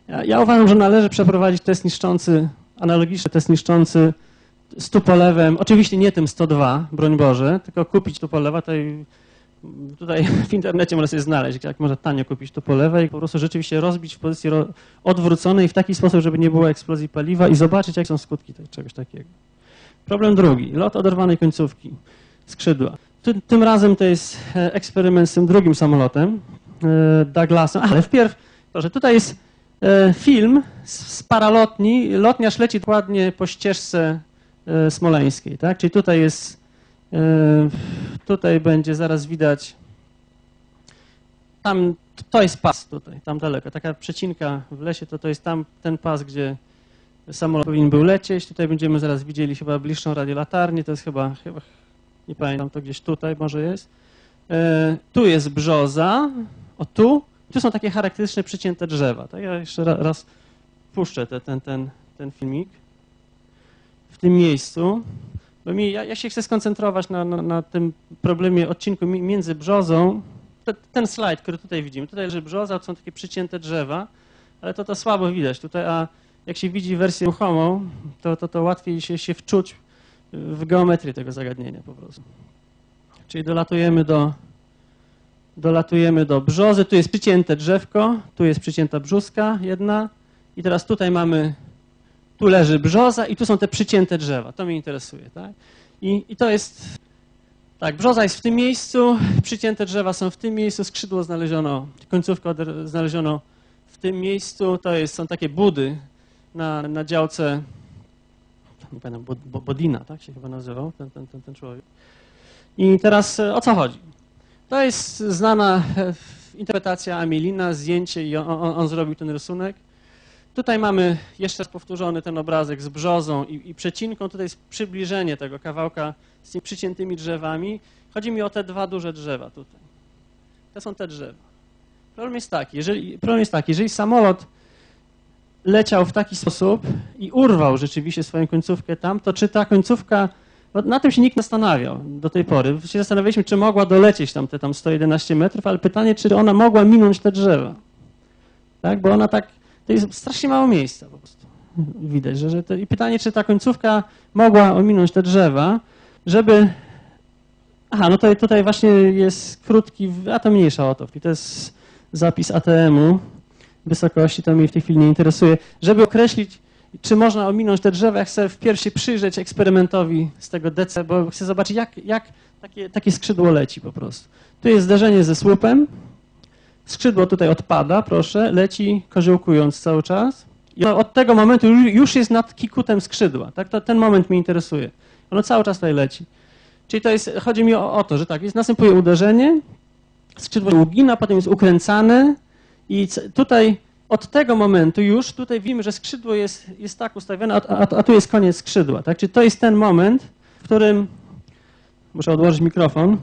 Ja uważam, że należy przeprowadzić test niszczący, analogiczny test niszczący z tupolewem, oczywiście nie tym 102, broń Boże, tylko kupić tupolewa, tutaj w internecie można sobie znaleźć, jak można tanio kupić tupolewę i po prostu rzeczywiście rozbić w pozycji odwróconej w taki sposób, żeby nie było eksplozji paliwa i zobaczyć, jak są skutki czegoś takiego. Problem drugi, lot oderwanej końcówki skrzydła. Tym razem to jest eksperyment z tym drugim samolotem, Douglasem, ale wpierw, proszę, tutaj jest film z paralotni, lotniarz leci dokładnie po ścieżce smoleńskiej, tak? Czyli tutaj jest, tutaj będzie zaraz widać, tam, to jest pas tutaj, tam daleko, taka przecinka w lesie, to jest tam ten pas, gdzie samolot powinien był lecieć, tutaj będziemy zaraz widzieli chyba bliższą radiolatarnię, to jest chyba nie pamiętam, to gdzieś tutaj może jest. Tu jest brzoza, o tu są takie charakterystyczne przycięte drzewa. Tak? Ja jeszcze raz puszczę ten filmik w tym miejscu, bo ja się chcę skoncentrować na tym problemie odcinku między brzozą. Ten slajd, który tutaj widzimy, tutaj leży brzoza, to są takie przycięte drzewa, ale to słabo widać tutaj, a jak się widzi wersję ruchomą, to łatwiej się wczuć w geometrię tego zagadnienia po prostu. Czyli dolatujemy do brzozy, tu jest przycięte drzewko, tu jest przycięta brzózka jedna i teraz tutaj tu leży brzoza i tu są te przycięte drzewa, to mnie interesuje, tak? I to jest, tak, brzoza jest w tym miejscu, przycięte drzewa są w tym miejscu, skrzydło znaleziono, końcówkę znaleziono w tym miejscu, są takie budy na działce, nie pamiętam, Bodina, tak się chyba nazywał ten człowiek. I teraz o co chodzi? To jest znana interpretacja Amelina, zdjęcie i on zrobił ten rysunek. Tutaj mamy jeszcze raz powtórzony ten obrazek z brzozą i przecinką. Tutaj jest przybliżenie tego kawałka z tymi przyciętymi drzewami. Chodzi mi o te dwa duże drzewa tutaj. To są te drzewa. Problem jest taki, jeżeli samolot leciał w taki sposób i urwał rzeczywiście swoją końcówkę tam, to czy ta końcówka, na tym się nikt nie zastanawiał do tej pory. Się zastanawialiśmy, czy mogła dolecieć tam 111 metrów, ale pytanie, czy ona mogła minąć te drzewa. Tak, bo ona to jest strasznie mało miejsca po prostu. Widać, i pytanie, czy ta końcówka mogła ominąć te drzewa, żeby... Aha, no tutaj właśnie jest krótki, a to mniejsza o to. I to jest zapis ATM-u. Wysokości, to mnie w tej chwili nie interesuje. Żeby określić, czy można ominąć te drzewa, ja chcę wpierw się przyjrzeć eksperymentowi z tego DC, bo chcę zobaczyć, jak takie skrzydło leci po prostu. Tu jest zderzenie ze słupem, skrzydło tutaj odpada, proszę, leci koziołkując cały czas. I od tego momentu już jest nad kikutem skrzydła, tak? Ten moment mnie interesuje. Ono cały czas tutaj leci. Czyli chodzi mi o to, że tak, następuje uderzenie, skrzydło ugina, potem jest ukręcane, i tutaj od tego momentu już tutaj widzimy, że skrzydło jest tak ustawione, a tu jest koniec skrzydła. Tak? Czyli to jest ten moment, w którym... Muszę odłożyć mikrofon.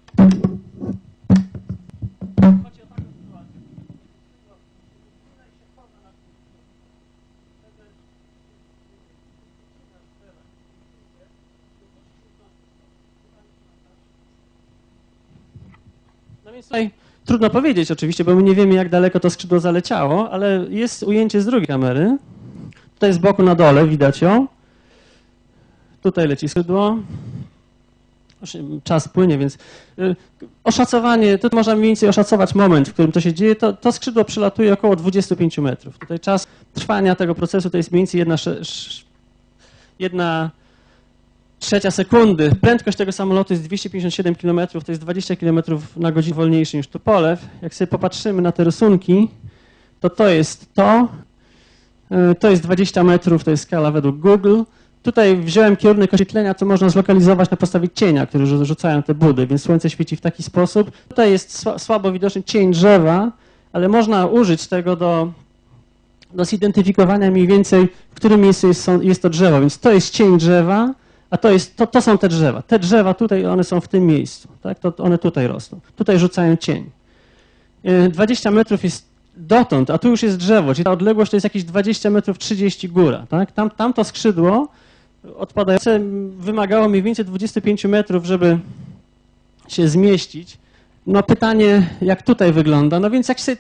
No więc tutaj trudno powiedzieć oczywiście, bo my nie wiemy, jak daleko to skrzydło zaleciało, ale jest ujęcie z drugiej kamery. Tutaj z boku na dole widać ją. Tutaj leci skrzydło. Czas płynie, więc oszacowanie, tu można mniej więcej oszacować moment, w którym to się dzieje. To skrzydło przelatuje około 25 metrów. Tutaj czas trwania tego procesu to jest mniej więcej 1/3 sekundy. Prędkość tego samolotu jest 257 km, to jest 20 km na godzinę wolniejszy niż Tupolew. Jak sobie popatrzymy na te rysunki, to jest 20 metrów, to jest skala według Google. Tutaj wziąłem kierunek oświetlenia, co można zlokalizować na podstawie cienia, który rzucają te budy, więc słońce świeci w taki sposób. Tutaj jest słabo widoczny cień drzewa, ale można użyć tego do zidentyfikowania mniej więcej, w którym miejscu jest to drzewo. Więc to jest cień drzewa, a to są te drzewa. Te drzewa tutaj, one są w tym miejscu. Tak? One tutaj rosną. Tutaj rzucają cień. 20 metrów jest dotąd, a tu już jest drzewo, czyli ta odległość to jest jakieś 20 metrów 30 góra. Tak? Tamto skrzydło odpadające wymagało mniej więcej 25 metrów, żeby się zmieścić. No pytanie, jak tutaj wygląda. No więc jak sobie to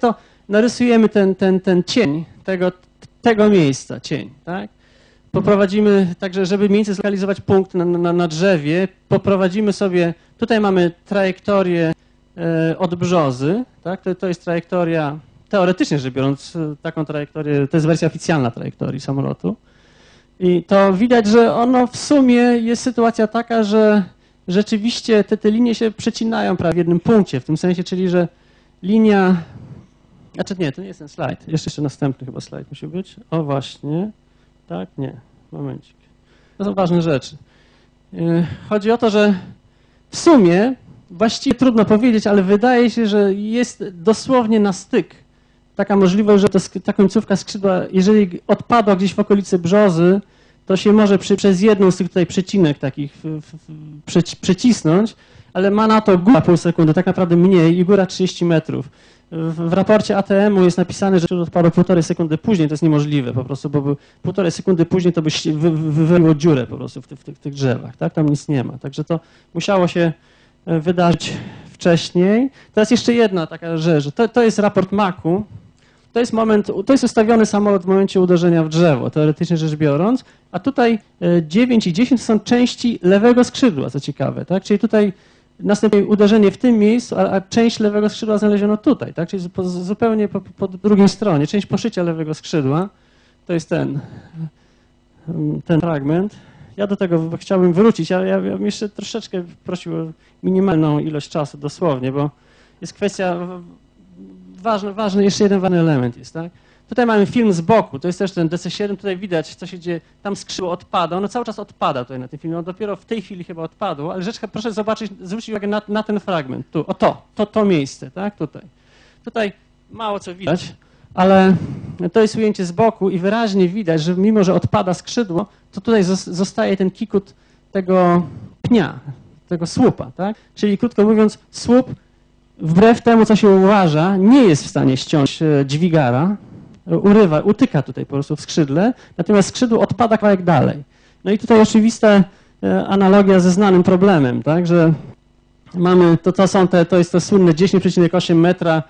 narysujemy ten cień tego miejsca, cień, tak? Poprowadzimy, także żeby mniej więcej zlokalizować punkt na drzewie, poprowadzimy sobie, tutaj mamy trajektorię od brzozy, tak? To jest trajektoria, teoretycznie rzecz biorąc, taką trajektorię, to jest wersja oficjalna trajektorii samolotu. I to widać, że ono w sumie jest sytuacja taka, że rzeczywiście te linie się przecinają prawie w jednym punkcie, w tym sensie, czyli że linia, znaczy nie, to nie jest ten slajd, jeszcze następny chyba slajd musi być, o właśnie, tak, nie, momencik, to są ważne rzeczy. Chodzi o to, że w sumie, właściwie trudno powiedzieć, ale wydaje się, że jest dosłownie na styk taka możliwość, że ta końcówka skrzydła, jeżeli odpadła gdzieś w okolicy brzozy, to się może przez jedną z tych tutaj przecinek takich przecisnąć, ale ma na to góra pół sekundy, tak naprawdę mniej i góra 30 metrów. W raporcie ATM-u jest napisane, że odpadło 1,5 sekundy później, to jest niemożliwe po prostu, bo 1,5 sekundy później to by wywaliło dziurę po prostu w tych drzewach, tak? Tam nic nie ma. Także to musiało się wydarzyć wcześniej. Teraz jeszcze jedna taka rzecz, to jest raport MAC-u. To jest ustawiony samolot w momencie uderzenia w drzewo, teoretycznie rzecz biorąc, a tutaj 9 i 10 są części lewego skrzydła, co ciekawe, tak? Czyli tutaj następuje uderzenie w tym miejscu, a część lewego skrzydła znaleziono tutaj, tak? Czyli zupełnie po drugiej stronie, część poszycia lewego skrzydła, to jest ten fragment. Ja do tego chciałbym wrócić, ale ja bym jeszcze troszeczkę prosił o minimalną ilość czasu, dosłownie, bo jest kwestia ważny, jeszcze jeden ważny element jest, tak? Tutaj mamy film z boku, to jest też ten DC-7, tutaj widać, co się dzieje, tam skrzydło odpada, ono cały czas odpada tutaj na tym filmie, ono dopiero w tej chwili chyba odpadło, ale proszę zobaczyć, zwrócić uwagę na ten fragment, tu, to miejsce, tak, tutaj. Tutaj mało co widać, ale to jest ujęcie z boku i wyraźnie widać, że mimo, że odpada skrzydło, to tutaj zostaje ten kikut tego pnia, tego słupa, tak? Czyli krótko mówiąc, słup wbrew temu, co się uważa, nie jest w stanie ściąć dźwigara, utyka tutaj po prostu w skrzydle, natomiast skrzydło odpada kawałek dalej. No i tutaj oczywista analogia ze znanym problemem, tak, że mamy, to jest to słynne 10,8 metra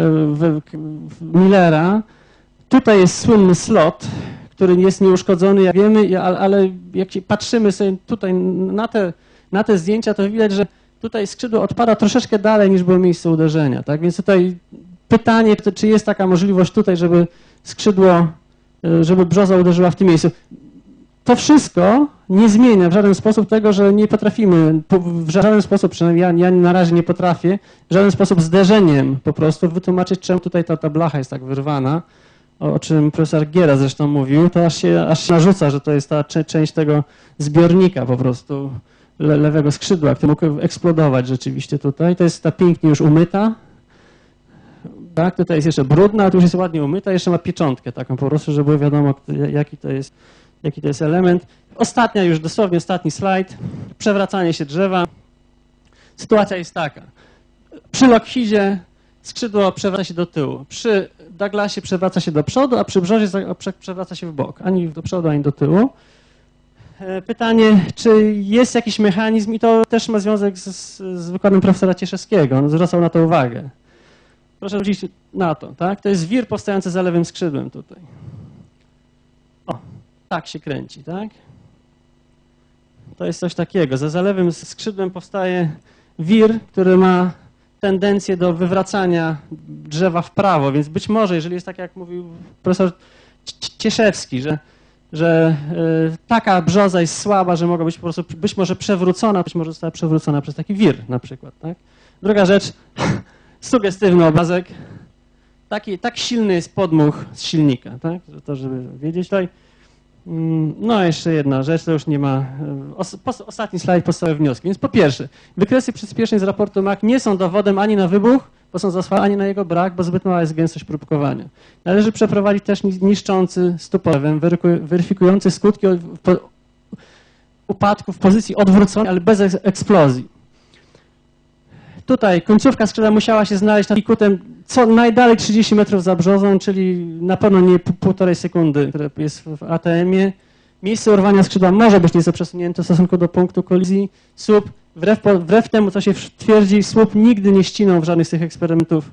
Millera. Tutaj jest słynny slot, który jest nieuszkodzony, jak wiemy, ale jak patrzymy sobie tutaj na te zdjęcia, to widać, że tutaj skrzydło odpada troszeczkę dalej niż było miejsce uderzenia, tak? Więc tutaj pytanie, czy jest taka możliwość tutaj, żeby skrzydło, żeby brzoza uderzyła w tym miejscu. To wszystko nie zmienia w żaden sposób tego, że nie potrafimy, w żaden sposób, przynajmniej ja na razie nie potrafię, w żaden sposób zderzeniem po prostu wytłumaczyć, czemu tutaj ta blacha jest tak wyrwana, o czym profesor Giera zresztą mówił, to aż się narzuca, że to jest ta część tego zbiornika po prostu lewego skrzydła, który mógł eksplodować rzeczywiście tutaj. To jest ta pięknie już umyta. Tak, tutaj jest jeszcze brudna, a tu już jest ładnie umyta, jeszcze ma pieczątkę taką po prostu, żeby było wiadomo, jaki to jest element. Ostatnia już, dosłownie ostatni slajd. Przewracanie się drzewa. Sytuacja jest taka. Przy Lockheedzie skrzydło przewraca się do tyłu. Przy Douglasie przewraca się do przodu, a przy brzozie przewraca się w bok. Ani do przodu, ani do tyłu. Pytanie, czy jest jakiś mechanizm, i to też ma związek z wykładem profesora Cieszewskiego. On zwracał na to uwagę. Proszę zwrócić na to, tak? To jest wir powstający za lewym skrzydłem tutaj. O, tak się kręci, tak? To jest coś takiego. Za lewym skrzydłem powstaje wir, który ma tendencję do wywracania drzewa w prawo, więc być może, jeżeli jest tak, jak mówił profesor Cieszewski, że taka brzoza jest słaba, że mogła być po prostu być może przewrócona, być może została przewrócona przez taki wir na przykład, tak? Druga rzecz, sugestywny obrazek. Tak silny jest podmuch z silnika, tak? To, żeby wiedzieć tutaj. No, jeszcze jedna rzecz, to już nie ma. Ostatni slajd, podstawowe wnioski. Więc po pierwsze, wykresy przyspieszeń z raportu MAC nie są dowodem ani na wybuch, bo są zasłane, ani na jego brak, bo zbyt mała jest gęstość próbkowania. Należy przeprowadzić też niszczący stupowem, weryfikujący skutki upadku w pozycji odwróconej, ale bez eksplozji. Tutaj końcówka skrzydła musiała się znaleźć nad kikutem co najdalej 30 metrów za brzozą, czyli na pewno nie 1,5 sekundy, które jest w ATM-ie. Miejsce urwania skrzydła może być nieco przesunięte w stosunku do punktu kolizji. Słup, wbrew temu, co się twierdzi, słup nigdy nie ścinął w żadnych z tych eksperymentów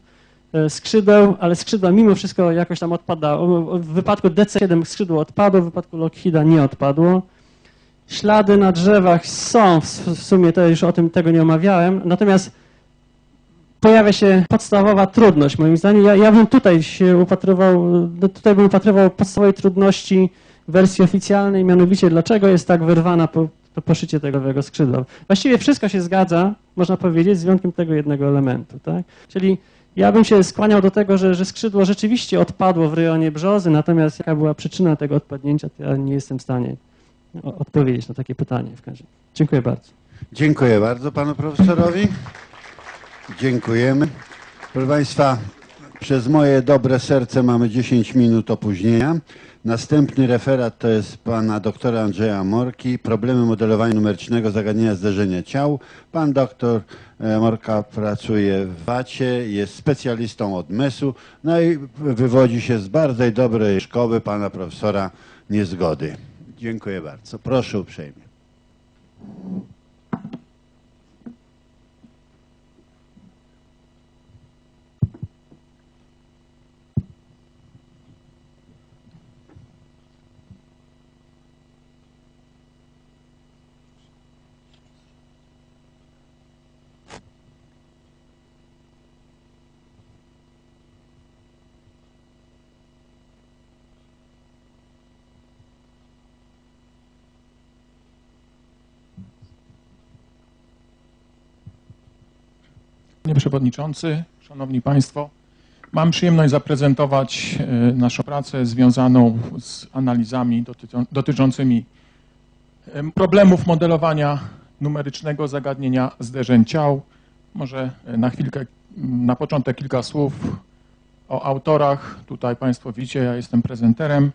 skrzydeł, ale skrzydła mimo wszystko jakoś tam odpadało. W wypadku DC-7 skrzydło odpadło, w wypadku Lockheeda nie odpadło. Ślady na drzewach są, w sumie to już tego nie omawiałem, natomiast pojawia się podstawowa trudność moim zdaniem. Ja bym tutaj się upatrywał podstawowej trudności wersji oficjalnej, mianowicie dlaczego jest tak wyrwana to poszycie tego lewego skrzydła. Właściwie wszystko się zgadza, można powiedzieć, z wyjątkiem tego jednego elementu. Tak? Czyli ja bym się skłaniał do tego, że skrzydło rzeczywiście odpadło w rejonie brzozy, natomiast jaka była przyczyna tego odpadnięcia, to ja nie jestem w stanie odpowiedzieć na takie pytanie w każdym razie. Dziękuję bardzo. Dziękuję bardzo panu profesorowi. Dziękujemy. Proszę państwa, przez moje dobre serce mamy 10 minut opóźnienia. Następny referat to jest pana doktora Andrzeja Morki, problemy modelowania numerycznego zagadnienia zderzenia ciał. Pan doktor Morka pracuje w VAT-ie, jest specjalistą od MES-u, no i wywodzi się z bardzo dobrej szkoły pana profesora Niezgody. Dziękuję bardzo. Proszę uprzejmie. Panie Przewodniczący, Szanowni Państwo, mam przyjemność zaprezentować naszą pracę związaną z analizami dotyczącymi problemów modelowania numerycznego zagadnienia zderzeń ciał. Może na chwilkę, na początek kilka słów o autorach. Tutaj Państwo widzicie, ja jestem prezenterem.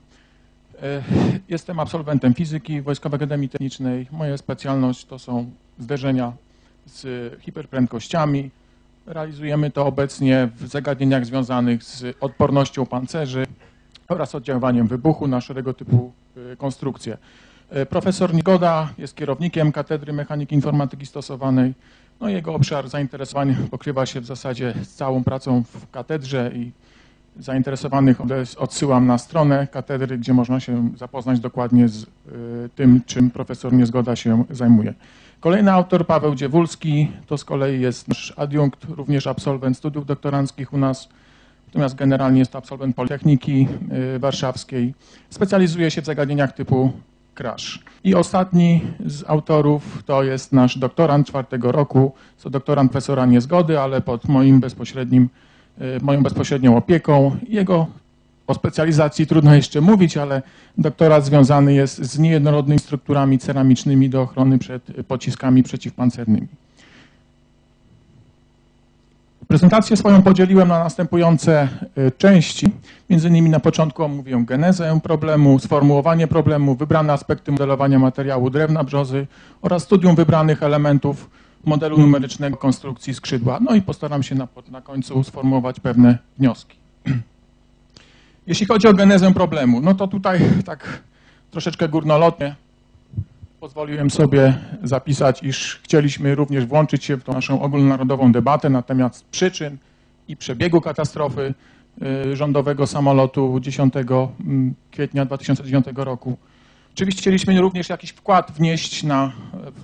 Jestem absolwentem fizyki Wojskowej Akademii Technicznej. Moja specjalność to są zderzenia z hiperprędkościami. Realizujemy to obecnie w zagadnieniach związanych z odpornością pancerzy oraz oddziaływaniem wybuchu na szeregu typu konstrukcje. Profesor Niezgoda jest kierownikiem Katedry Mechaniki Informatyki Stosowanej. No, jego obszar zainteresowań pokrywa się w zasadzie z całą pracą w katedrze i zainteresowanych odsyłam na stronę katedry, gdzie można się zapoznać dokładnie z tym, czym profesor Niezgoda się zajmuje. Kolejny autor, Paweł Dziewulski, to z kolei jest nasz adiunkt, również absolwent studiów doktoranckich u nas, natomiast generalnie jest to absolwent Politechniki Warszawskiej. Specjalizuje się w zagadnieniach typu crash. I ostatni z autorów to jest nasz doktorant 4. roku, to doktorant profesora Niezgody, ale pod moją bezpośrednią opieką. Jego o specjalizacji trudno jeszcze mówić, ale doktorat związany jest z niejednorodnymi strukturami ceramicznymi do ochrony przed pociskami przeciwpancernymi. Prezentację swoją podzieliłem na następujące części. Między innymi na początku omówię genezę problemu, sformułowanie problemu, wybrane aspekty modelowania materiału drewna brzozy oraz studium wybranych elementów modelu numerycznego konstrukcji skrzydła. No i postaram się na końcu sformułować pewne wnioski. Jeśli chodzi o genezę problemu, no to tutaj tak troszeczkę górnolotnie pozwoliłem sobie zapisać, iż chcieliśmy również włączyć się w tą naszą ogólnonarodową debatę na temat przyczyn i przebiegu katastrofy rządowego samolotu 10 kwietnia 2009 roku. Oczywiście chcieliśmy również jakiś wkład wnieść na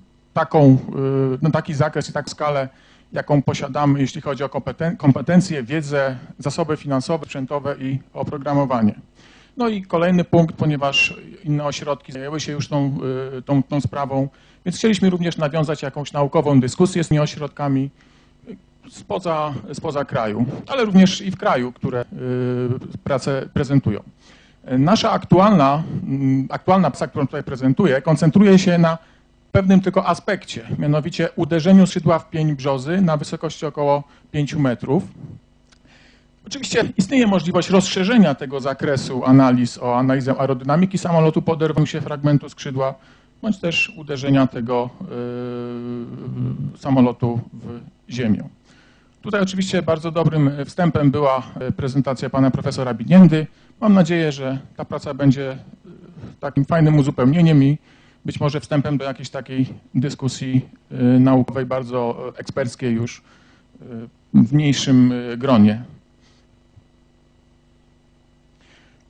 taki zakres i taką skalę, jaką posiadamy, jeśli chodzi o kompetencje, wiedzę, zasoby finansowe, sprzętowe i oprogramowanie. No i kolejny punkt, ponieważ inne ośrodki zajęły się już tą sprawą, więc chcieliśmy również nawiązać jakąś naukową dyskusję z tymi ośrodkami spoza kraju, ale również i w kraju, które pracę prezentują. Nasza aktualna praca, którą tutaj prezentuję, koncentruje się na pewnym tylko aspekcie, mianowicie uderzeniu skrzydła w pień brzozy na wysokości około 5 metrów. Oczywiście istnieje możliwość rozszerzenia tego zakresu analiz o analizę aerodynamiki samolotu po oderwaniu się fragmentu skrzydła, bądź też uderzenia tego samolotu w ziemię. Tutaj oczywiście bardzo dobrym wstępem była prezentacja pana profesora Biniendy. Mam nadzieję, że ta praca będzie takim fajnym uzupełnieniem i być może wstępem do jakiejś takiej dyskusji naukowej, bardzo eksperckiej już w mniejszym gronie.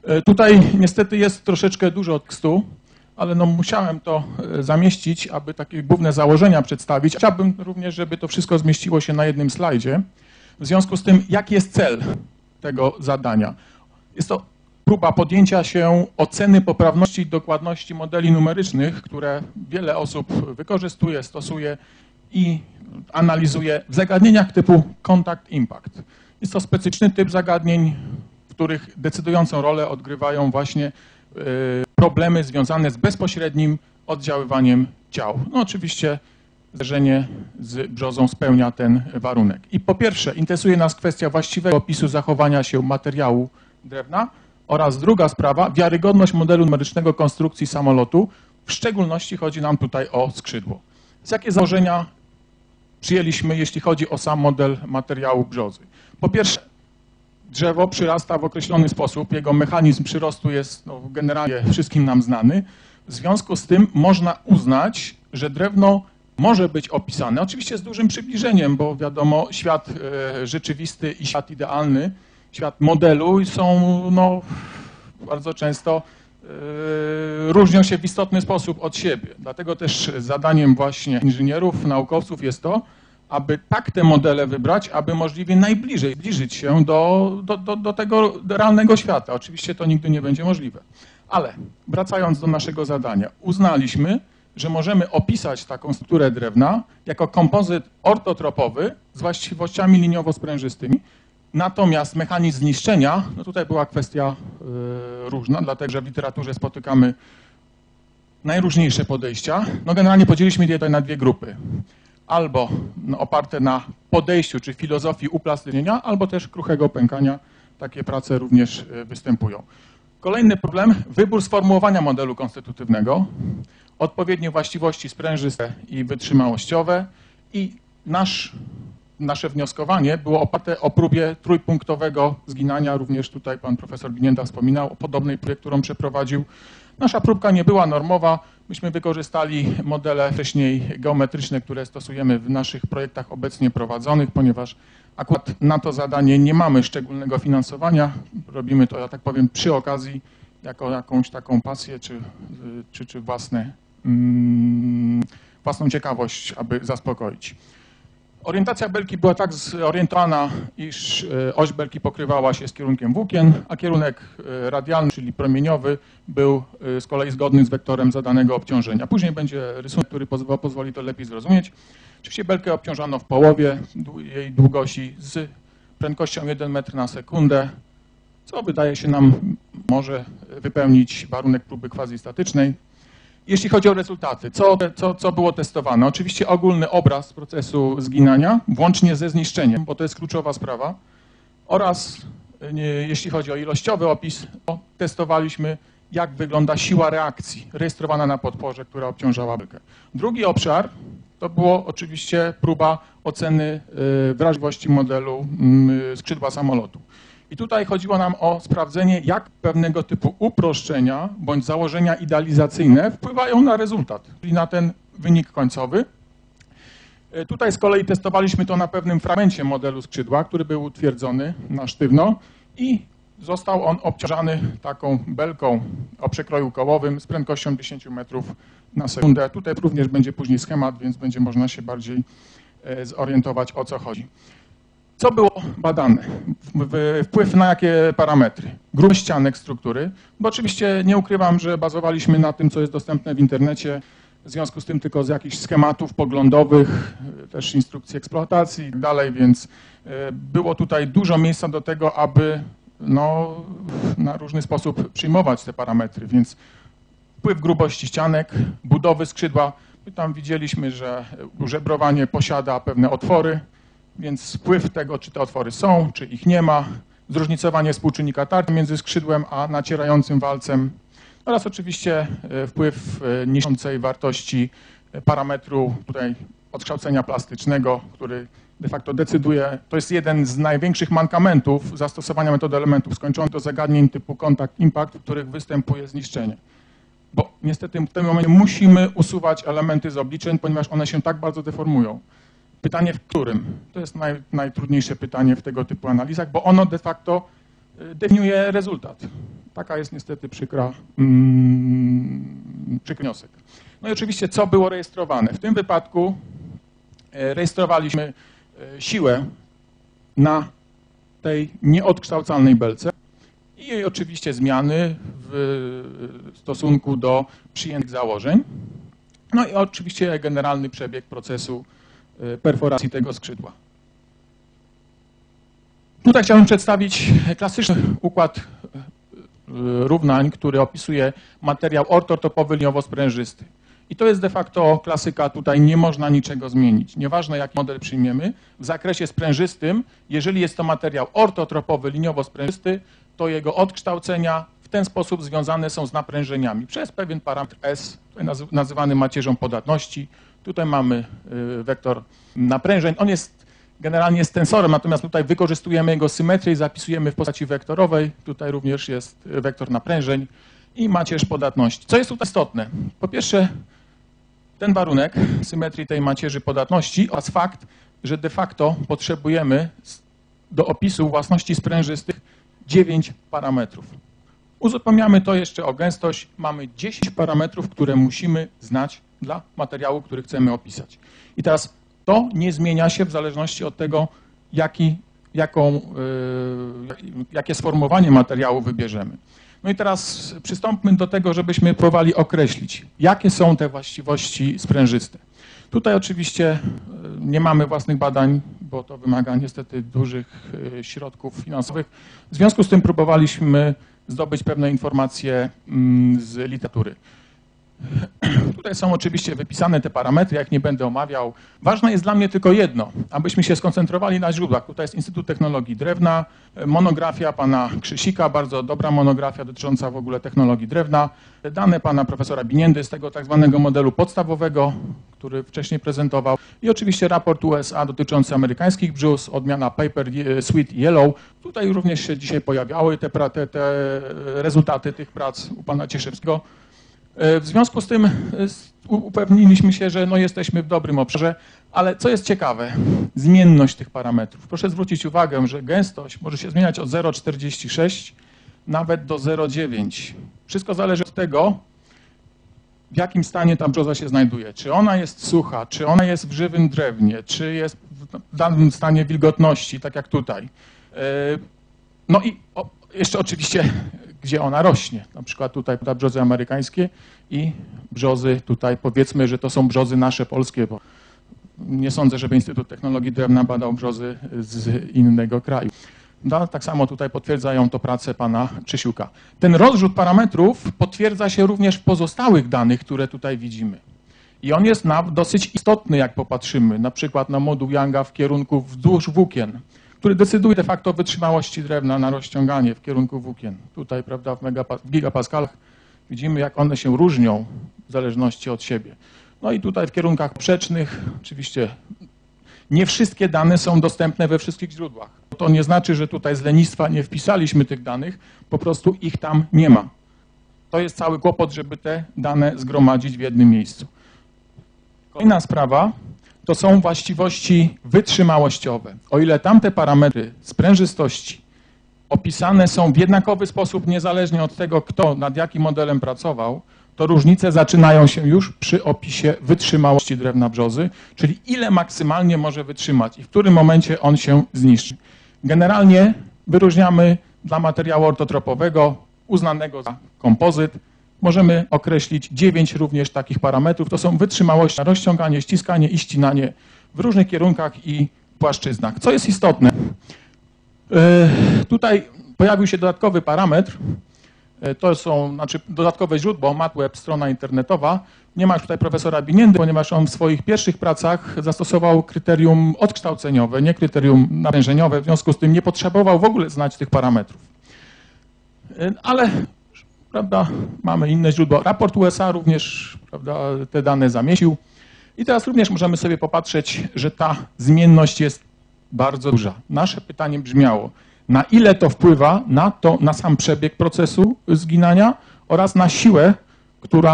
Tutaj niestety jest troszeczkę dużo tekstu, ale no musiałem to zamieścić, aby takie główne założenia przedstawić. Chciałbym również, żeby to wszystko zmieściło się na jednym slajdzie. W związku z tym, jaki jest cel tego zadania? Jest to próba podjęcia się oceny poprawności i dokładności modeli numerycznych, które wiele osób wykorzystuje, stosuje i analizuje w zagadnieniach typu Contact Impact. Jest to specyficzny typ zagadnień, w których decydującą rolę odgrywają właśnie problemy związane z bezpośrednim oddziaływaniem ciał. No oczywiście zderzenie z brzozą spełnia ten warunek. I po pierwsze interesuje nas kwestia właściwego opisu zachowania się materiału drewna oraz druga sprawa, wiarygodność modelu numerycznego konstrukcji samolotu. W szczególności chodzi nam tutaj o skrzydło. Z jakie założenia przyjęliśmy, jeśli chodzi o sam model materiału brzozy? Po pierwsze, drzewo przyrasta w określony sposób, jego mechanizm przyrostu jest generalnie wszystkim nam znany. W związku z tym można uznać, że drewno może być opisane, oczywiście z dużym przybliżeniem, bo wiadomo, świat rzeczywisty i świat idealny, świat modelu są bardzo często różnią się w istotny sposób od siebie. Dlatego też zadaniem właśnie inżynierów, naukowców jest to, aby tak te modele wybrać, aby możliwie najbliżej zbliżyć się do tego realnego świata. Oczywiście to nigdy nie będzie możliwe. Ale wracając do naszego zadania, uznaliśmy, że możemy opisać taką strukturę drewna jako kompozyt ortotropowy z właściwościami liniowo-sprężystymi. Natomiast mechanizm zniszczenia, no tutaj była kwestia różna, dlatego że w literaturze spotykamy najróżniejsze podejścia. No generalnie podzieliliśmy je tutaj na dwie grupy. Albo oparte na podejściu czy filozofii uplastycznienia, albo też kruchego pękania. Takie prace również występują. Kolejny problem, wybór sformułowania modelu konstytutywnego, odpowiednie właściwości sprężyste i wytrzymałościowe i nasze wnioskowanie było oparte o próbie trójpunktowego zginania. Również tutaj pan profesor Binienda wspominał o podobnej próbie, którą przeprowadził. Nasza próbka nie była normowa. Myśmy wykorzystali modele wcześniej geometryczne, które stosujemy w naszych projektach obecnie prowadzonych, ponieważ akurat na to zadanie nie mamy szczególnego finansowania. Robimy to, ja tak powiem, przy okazji, jako jakąś taką pasję czy własną ciekawość, aby zaspokoić. Orientacja belki była tak zorientowana, iż oś belki pokrywała się z kierunkiem włókien, a kierunek radialny, czyli promieniowy, był z kolei zgodny z wektorem zadanego obciążenia. Później będzie rysunek, który pozwoli to lepiej zrozumieć. Oczywiście belkę obciążano w połowie jej długości z prędkością 1 metr na sekundę, co wydaje się nam może wypełnić warunek próby quasi-statycznej. Jeśli chodzi o rezultaty, co było testowane? Oczywiście ogólny obraz procesu zginania, włącznie ze zniszczeniem, bo to jest kluczowa sprawa, oraz jeśli chodzi o ilościowy opis, to testowaliśmy, jak wygląda siła reakcji rejestrowana na podporze, która obciążała belkę. Drugi obszar to było oczywiście próba oceny wrażliwości modelu skrzydła samolotu. I tutaj chodziło nam o sprawdzenie, jak pewnego typu uproszczenia bądź założenia idealizacyjne wpływają na rezultat, czyli na ten wynik końcowy. Tutaj z kolei testowaliśmy to na pewnym fragmencie modelu skrzydła, który był utwierdzony na sztywno i został on obciążany taką belką o przekroju kołowym z prędkością 10 metrów na sekundę. Tutaj również będzie później schemat, więc będzie można się bardziej zorientować, o co chodzi. Co było badane? Wpływ na jakie parametry? Grubość ścianek struktury, bo oczywiście nie ukrywam, że bazowaliśmy na tym, co jest dostępne w internecie, w związku z tym tylko z jakichś schematów poglądowych, też instrukcji eksploatacji i tak dalej, więc było tutaj dużo miejsca do tego, aby na różny sposób przyjmować te parametry, więc wpływ grubości ścianek, budowy skrzydła, my tam widzieliśmy, że żebrowanie posiada pewne otwory, więc wpływ tego, czy te otwory są, czy ich nie ma, zróżnicowanie współczynnika tarcia między skrzydłem a nacierającym walcem oraz oczywiście wpływ niższej wartości parametru tutaj odkształcenia plastycznego, który de facto decyduje, to jest jeden z największych mankamentów zastosowania metody elementów skończonych do zagadnień typu Contact Impact, w których występuje zniszczenie. Bo niestety w tym momencie musimy usuwać elementy z obliczeń, ponieważ one się tak bardzo deformują. Pytanie w którym? To jest najtrudniejsze pytanie w tego typu analizach, bo ono de facto definiuje rezultat. Taka jest niestety przykry wniosek. No i oczywiście, co było rejestrowane? W tym wypadku rejestrowaliśmy siłę na tej nieodkształcalnej belce i jej oczywiście zmiany w stosunku do przyjętych założeń. No i oczywiście generalny przebieg procesu perforacji tego skrzydła. Tutaj chciałbym przedstawić klasyczny układ równań, który opisuje materiał ortotopowy liniowo-sprężysty. I to jest de facto klasyka, tutaj nie można niczego zmienić. Nieważne jaki model przyjmiemy, w zakresie sprężystym, jeżeli jest to materiał ortotropowy liniowo-sprężysty, to jego odkształcenia w ten sposób związane są z naprężeniami przez pewien parametr S, nazywany macierzą podatności. Tutaj mamy wektor naprężeń. On jest generalnie jest tensorem, natomiast tutaj wykorzystujemy jego symetrię i zapisujemy w postaci wektorowej. Tutaj również jest wektor naprężeń i macierz podatności. Co jest tutaj istotne? Po pierwsze, ten warunek symetrii tej macierzy podatności oraz fakt, że de facto potrzebujemy do opisu własności sprężystych 9 parametrów. Uzupełniamy to jeszcze o gęstość. Mamy 10 parametrów, które musimy znać dla materiału, który chcemy opisać. I teraz to nie zmienia się w zależności od tego, jakie sformułowanie materiału wybierzemy. No i teraz przystąpmy do tego, żebyśmy próbowali określić, jakie są te właściwości sprężyste. Tutaj oczywiście nie mamy własnych badań, bo to wymaga niestety dużych środków finansowych. W związku z tym próbowaliśmy zdobyć pewne informacje z literatury. Tutaj są oczywiście wypisane te parametry, jak nie będę omawiał. Ważne jest dla mnie tylko jedno, abyśmy się skoncentrowali na źródłach. Tutaj jest Instytut Technologii Drewna, monografia pana Krzysika, bardzo dobra monografia dotycząca w ogóle technologii drewna. Dane pana profesora Biniendy z tego tak zwanego modelu podstawowego, który wcześniej prezentował. I oczywiście raport USA dotyczący amerykańskich brzus, odmiana Paper Sweet Yellow. Tutaj również się dzisiaj pojawiały te rezultaty tych prac u pana Cieszewskiego. W związku z tym upewniliśmy się, że no jesteśmy w dobrym obszarze, ale co jest ciekawe, zmienność tych parametrów. Proszę zwrócić uwagę, że gęstość może się zmieniać od 0,46 nawet do 0,9. Wszystko zależy od tego, w jakim stanie ta brzoza się znajduje. Czy ona jest sucha, czy ona jest w żywym drewnie, czy jest w danym stanie wilgotności, tak jak tutaj. No i jeszcze oczywiście, gdzie ona rośnie. Na przykład tutaj brzozy amerykańskie i brzozy tutaj, powiedzmy, że to są brzozy nasze polskie, bo nie sądzę, żeby Instytut Technologii Drewna badał brzozy z innego kraju. No, tak samo tutaj potwierdzają to prace pana Krzysiuka. Ten rozrzut parametrów potwierdza się również w pozostałych danych, które tutaj widzimy. I on jest dosyć istotny, jak popatrzymy, na przykład na moduł Younga w kierunku wzdłuż włókien, który decyduje de facto o wytrzymałości drewna na rozciąganie w kierunku włókien. Tutaj, prawda, w gigapaskalach widzimy, jak one się różnią w zależności od siebie. No i tutaj w kierunkach poprzecznych, oczywiście nie wszystkie dane są dostępne we wszystkich źródłach. To nie znaczy, że tutaj z lenistwa nie wpisaliśmy tych danych, po prostu ich tam nie ma. To jest cały kłopot, żeby te dane zgromadzić w jednym miejscu. Kolejna sprawa to są właściwości wytrzymałościowe. O ile tamte parametry sprężystości opisane są w jednakowy sposób, niezależnie od tego, kto nad jakim modelem pracował, to różnice zaczynają się już przy opisie wytrzymałości drewna brzozy, czyli ile maksymalnie może wytrzymać i w którym momencie on się zniszczy. Generalnie wyróżniamy dla materiału ortotropowego, uznanego za kompozyt, możemy określić 9 również takich parametrów. To są wytrzymałość na rozciąganie, ściskanie i ścinanie w różnych kierunkach i płaszczyznach. Co jest istotne, tutaj pojawił się dodatkowy parametr, to są dodatkowe źródło, MatWeb, strona internetowa. Nie ma już tutaj profesora Biniendy, ponieważ on w swoich pierwszych pracach zastosował kryterium odkształceniowe, nie kryterium naprężeniowe, w związku z tym nie potrzebował w ogóle znać tych parametrów. Ale, prawda, mamy inne źródło. Raport USA również, prawda, te dane zamieścił. I teraz również możemy sobie popatrzeć, że ta zmienność jest bardzo duża. Nasze pytanie brzmiało, na ile to wpływa na sam przebieg procesu zginania oraz na siłę,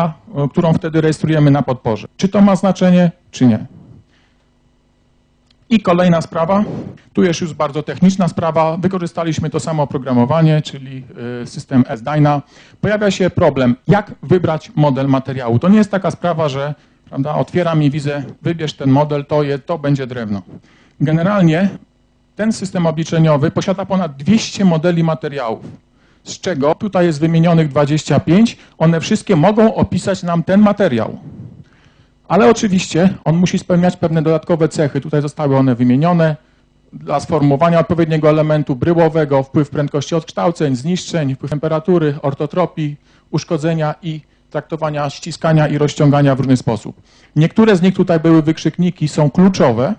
którą wtedy rejestrujemy na podporze. Czy to ma znaczenie, czy nie. I kolejna sprawa, tu jest już bardzo techniczna sprawa, wykorzystaliśmy to samo oprogramowanie, czyli system SDyna. Pojawia się problem, jak wybrać model materiału. To nie jest taka sprawa, że prawda, otwieram i widzę, wybierz ten model, to będzie drewno. Generalnie ten system obliczeniowy posiada ponad 200 modeli materiałów, z czego tutaj jest wymienionych 25, one wszystkie mogą opisać nam ten materiał. Ale oczywiście on musi spełniać pewne dodatkowe cechy. Tutaj zostały one wymienione dla sformułowania odpowiedniego elementu bryłowego, wpływ prędkości odkształceń, zniszczeń, wpływ temperatury, ortotropii, uszkodzenia i traktowania ściskania i rozciągania w różny sposób. Niektóre z nich tutaj były wykrzykniki, są kluczowe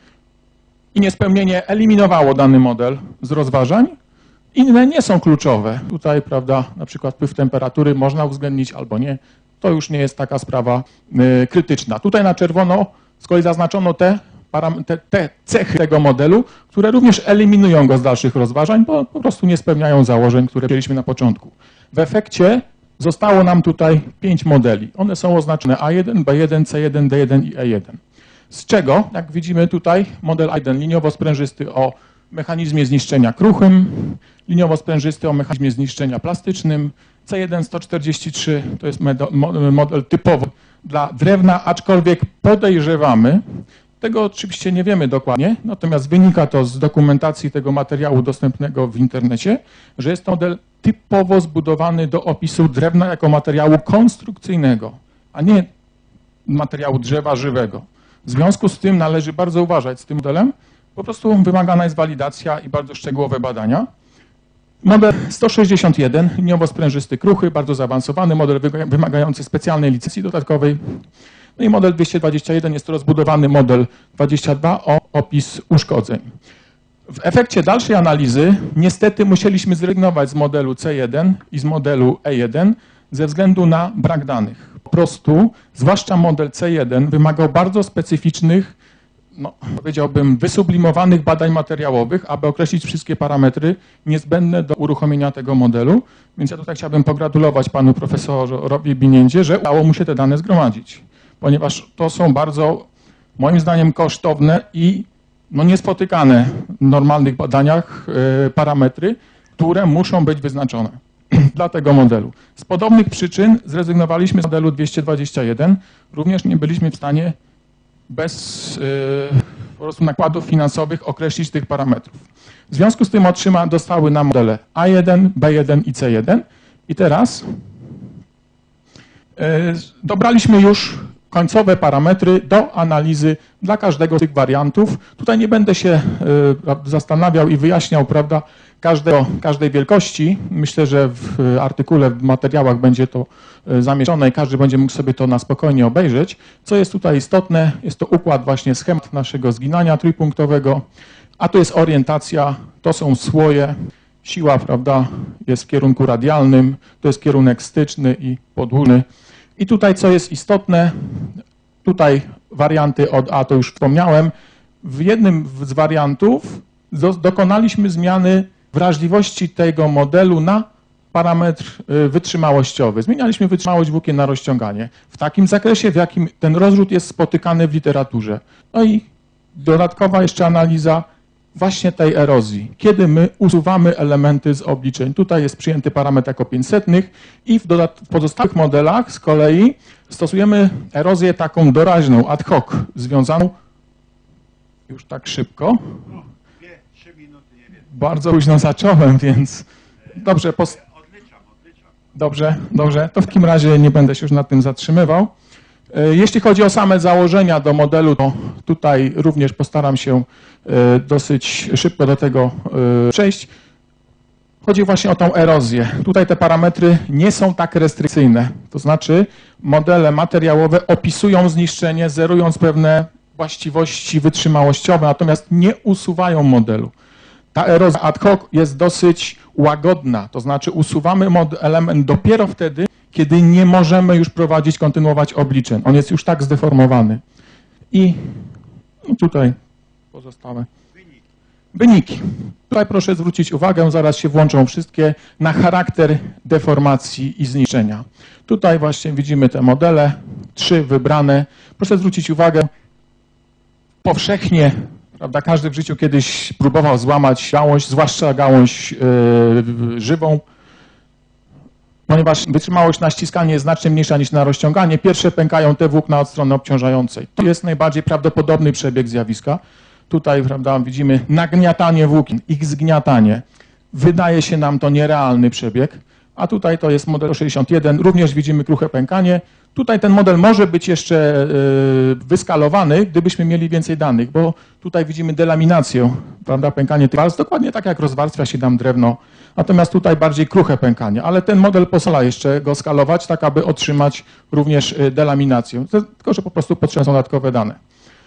i niespełnienie eliminowało dany model z rozważań. Inne nie są kluczowe. Tutaj, prawda, na przykład wpływ temperatury można uwzględnić albo nie. To już nie jest taka sprawa krytyczna. Tutaj na czerwono z kolei zaznaczono te cechy tego modelu, które również eliminują go z dalszych rozważań, bo po prostu nie spełniają założeń, które mieliśmy na początku. W efekcie zostało nam tutaj 5 modeli. One są oznaczone A1, B1, C1, D1 i E1. Z czego, jak widzimy tutaj, model A1 liniowo-sprężysty o mechanizmie zniszczenia kruchym, liniowo-sprężysty o mechanizmie zniszczenia plastycznym, C1 143 to jest model typowy dla drewna, aczkolwiek podejrzewamy, tego oczywiście nie wiemy dokładnie, natomiast wynika to z dokumentacji tego materiału dostępnego w internecie, że jest to model typowo zbudowany do opisu drewna jako materiału konstrukcyjnego, a nie materiału drzewa żywego. W związku z tym należy bardzo uważać z tym modelem, po prostu wymagana jest walidacja i bardzo szczegółowe badania. Model 161, liniowo-sprężysty kruchy, bardzo zaawansowany model wymagający specjalnej licencji dodatkowej. No i model 221 jest to rozbudowany model 22 o opis uszkodzeń. W efekcie dalszej analizy niestety musieliśmy zrezygnować z modelu C1 i z modelu E1 ze względu na brak danych. Po prostu, zwłaszcza model C1 wymagał bardzo specyficznych, no, powiedziałbym, wysublimowanych badań materiałowych, aby określić wszystkie parametry niezbędne do uruchomienia tego modelu. Więc ja tutaj chciałbym pogratulować panu profesorowi Biniendzie, że udało mu się te dane zgromadzić, ponieważ to są bardzo, moim zdaniem, kosztowne i no, niespotykane w normalnych badaniach parametry, które muszą być wyznaczone dla tego modelu. Z podobnych przyczyn zrezygnowaliśmy z modelu 221. Również nie byliśmy w stanie bez po prostu nakładów finansowych określić tych parametrów. W związku z tym dostały nam modele A1, B1 i C1 i teraz dobraliśmy już końcowe parametry do analizy dla każdego z tych wariantów. Tutaj nie będę się zastanawiał i wyjaśniał, prawda, każdej wielkości. Myślę, że w artykule, w materiałach będzie to zamieszczone i każdy będzie mógł sobie to na spokojnie obejrzeć. Co jest tutaj istotne, jest to układ właśnie schemat naszego zginania trójpunktowego, a to jest orientacja, to są słoje, siła, prawda, jest w kierunku radialnym, to jest kierunek styczny i podłużny. I tutaj co jest istotne, tutaj warianty od A, to już wspomniałem, w jednym z wariantów dokonaliśmy zmiany wrażliwości tego modelu na parametr wytrzymałościowy. Zmienialiśmy wytrzymałość włókien na rozciąganie w takim zakresie, w jakim ten rozrzut jest spotykany w literaturze. No i dodatkowa jeszcze analiza właśnie tej erozji, kiedy my usuwamy elementy z obliczeń. Tutaj jest przyjęty parametr jako 500 i w pozostałych modelach z kolei stosujemy erozję taką doraźną, ad hoc, związaną już tak szybko. 2-3 minuty, nie wiem. Bardzo późno zacząłem, więc dobrze. Dobrze. To w takim razie nie będę się już nad tym zatrzymywał. Jeśli chodzi o same założenia do modelu, to tutaj również postaram się dosyć szybko do tego przejść. Chodzi właśnie o tą erozję. Tutaj te parametry nie są tak restrykcyjne. To znaczy modele materiałowe opisują zniszczenie, zerując pewne właściwości wytrzymałościowe, natomiast nie usuwają modelu. Ta erozja ad hoc jest dosyć łagodna, to znaczy usuwamy element dopiero wtedy, kiedy nie możemy już kontynuować obliczeń. On jest już tak zdeformowany. I tutaj pozostałe wyniki. Tutaj proszę zwrócić uwagę, zaraz się włączą wszystkie, na charakter deformacji i zniszczenia. Tutaj właśnie widzimy te modele, 3 wybrane. Proszę zwrócić uwagę, powszechnie prawda? Każdy w życiu kiedyś próbował złamać gałąź, zwłaszcza gałąź żywą, ponieważ wytrzymałość na ściskanie jest znacznie mniejsza niż na rozciąganie. Pierwsze pękają te włókna od strony obciążającej. To jest najbardziej prawdopodobny przebieg zjawiska. Tutaj, prawda, widzimy nagniatanie włókien, ich zgniatanie. Wydaje się nam to nierealny przebieg, a tutaj to jest model 61, również widzimy kruche pękanie. Tutaj ten model może być jeszcze wyskalowany, gdybyśmy mieli więcej danych, bo tutaj widzimy delaminację, prawda, pękanie tych warstw, dokładnie tak jak rozwarstwia się nam drewno, natomiast tutaj bardziej kruche pękanie, ale ten model pozwala jeszcze go skalować, tak aby otrzymać również delaminację, tylko że po prostu potrzebne są dodatkowe dane.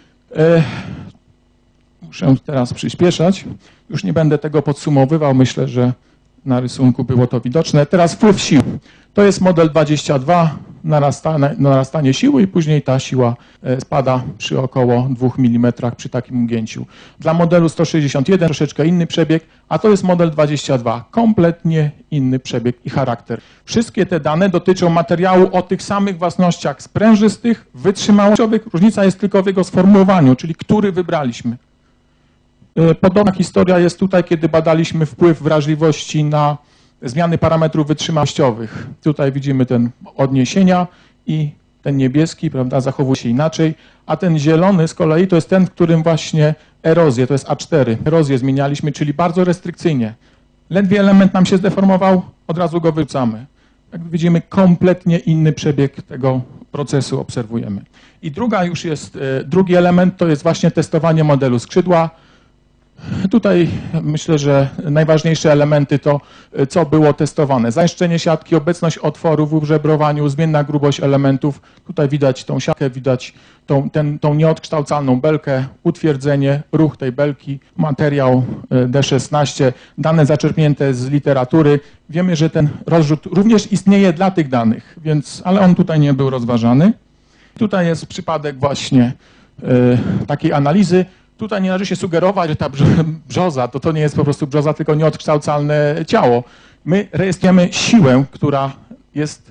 Muszę teraz przyspieszać, już nie będę tego podsumowywał, myślę, że na rysunku było to widoczne. Teraz wpływ sił. To jest model 22, narastanie siły i później ta siła spada przy około 2 mm przy takim ugięciu. Dla modelu 161 troszeczkę inny przebieg, a to jest model 22, kompletnie inny przebieg i charakter. Wszystkie te dane dotyczą materiału o tych samych własnościach sprężystych, wytrzymałościowych. Różnica jest tylko w jego sformułowaniu, czyli który wybraliśmy. Podobna historia jest tutaj, kiedy badaliśmy wpływ wrażliwości na zmiany parametrów wytrzymałościowych. Tutaj widzimy ten odniesienia i ten niebieski, prawda, zachowuje się inaczej, a ten zielony z kolei to jest ten, w którym właśnie erozję, to jest A4, erozję zmienialiśmy, czyli bardzo restrykcyjnie. Ledwie element nam się zdeformował, od razu go wyrzucamy. Jak widzimy, kompletnie inny przebieg tego procesu obserwujemy. I drugi element to jest właśnie testowanie modelu skrzydła. Tutaj myślę, że najważniejsze elementy to, co było testowane. Zagęszczenie siatki, obecność otworów w żebrowaniu, zmienna grubość elementów. Tutaj widać tą siatkę, widać tą nieodkształcalną belkę, utwierdzenie, ruch tej belki, materiał D16, dane zaczerpnięte z literatury. Wiemy, że ten rozrzut również istnieje dla tych danych, ale on tutaj nie był rozważany. Tutaj jest przypadek właśnie takiej analizy. Tutaj nie należy się sugerować, że ta brzoza to nie jest po prostu brzoza, tylko nieodkształcalne ciało. My rejestrujemy siłę, która jest,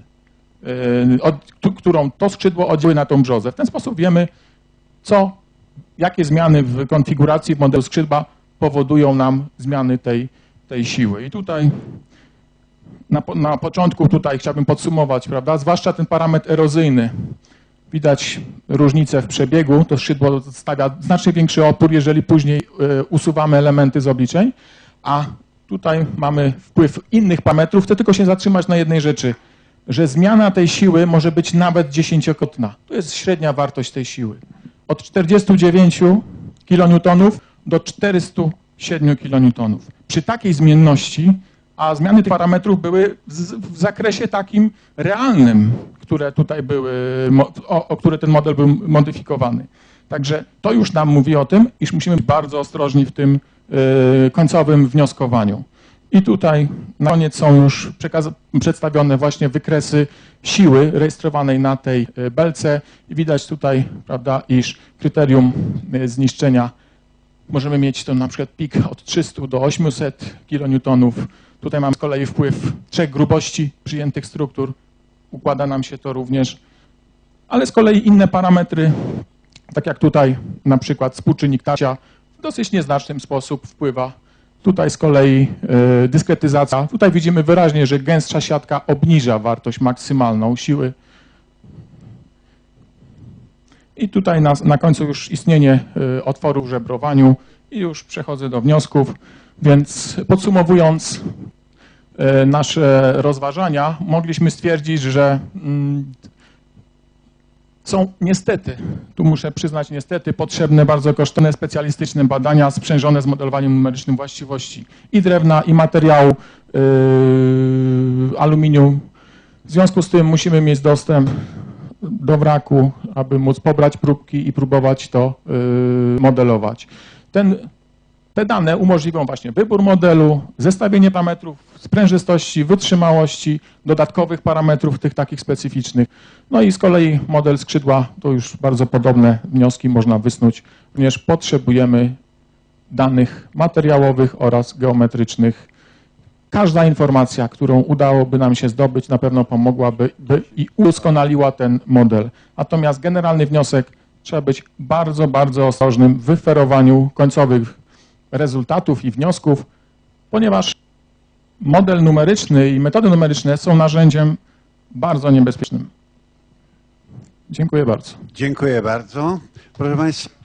którą to skrzydło oddziałuje na tą brzozę. W ten sposób wiemy, jakie zmiany w konfiguracji modelu skrzydła powodują nam zmiany tej siły. I tutaj na początku tutaj chciałbym podsumować, prawda, zwłaszcza ten parametr erozyjny. Widać różnicę w przebiegu, to skrzydło stawia znacznie większy opór, jeżeli później usuwamy elementy z obliczeń, a tutaj mamy wpływ innych parametrów. Chcę tylko się zatrzymać na jednej rzeczy, że zmiana tej siły może być nawet 10-krotna. To jest średnia wartość tej siły. Od 49 kN do 407 kN. Przy takiej zmienności, a zmiany tych parametrów były w zakresie takim realnym, które tutaj były, o które ten model był modyfikowany. Także to już nam mówi o tym, iż musimy być bardzo ostrożni w tym końcowym wnioskowaniu. I tutaj na koniec są już przedstawione właśnie wykresy siły rejestrowanej na tej belce. I widać tutaj, prawda, iż kryterium zniszczenia możemy mieć to na przykład pik od 300 do 800 kN. Tutaj mamy z kolei wpływ 3 grubości przyjętych struktur. Układa nam się to również, ale z kolei inne parametry, tak jak tutaj na przykład współczynnik tarcia w dosyć nieznaczny sposób wpływa. Tutaj z kolei dyskretyzacja. Tutaj widzimy wyraźnie, że gęstsza siatka obniża wartość maksymalną siły. I tutaj na końcu już istnienie otworu w żebrowaniu i już przechodzę do wniosków. Więc podsumowując nasze rozważania, mogliśmy stwierdzić, że są niestety, tu muszę przyznać niestety, potrzebne bardzo kosztowne specjalistyczne badania sprzężone z modelowaniem numerycznym właściwości i drewna, i materiału aluminium. W związku z tym musimy mieć dostęp do wraku, aby móc pobrać próbki i próbować to modelować. Te dane umożliwią właśnie wybór modelu, zestawienie parametrów sprężystości, wytrzymałości, dodatkowych parametrów tych takich specyficznych. No i z kolei model skrzydła, to już bardzo podobne wnioski można wysnuć. Również potrzebujemy danych materiałowych oraz geometrycznych. Każda informacja, którą udałoby nam się zdobyć, na pewno pomogłaby i udoskonaliła ten model. Natomiast generalny wniosek, trzeba być bardzo, bardzo ostrożnym w wyferowaniu końcowych rezultatów i wniosków, ponieważ model numeryczny i metody numeryczne są narzędziem bardzo niebezpiecznym. Dziękuję bardzo. Dziękuję bardzo. Proszę Państwa.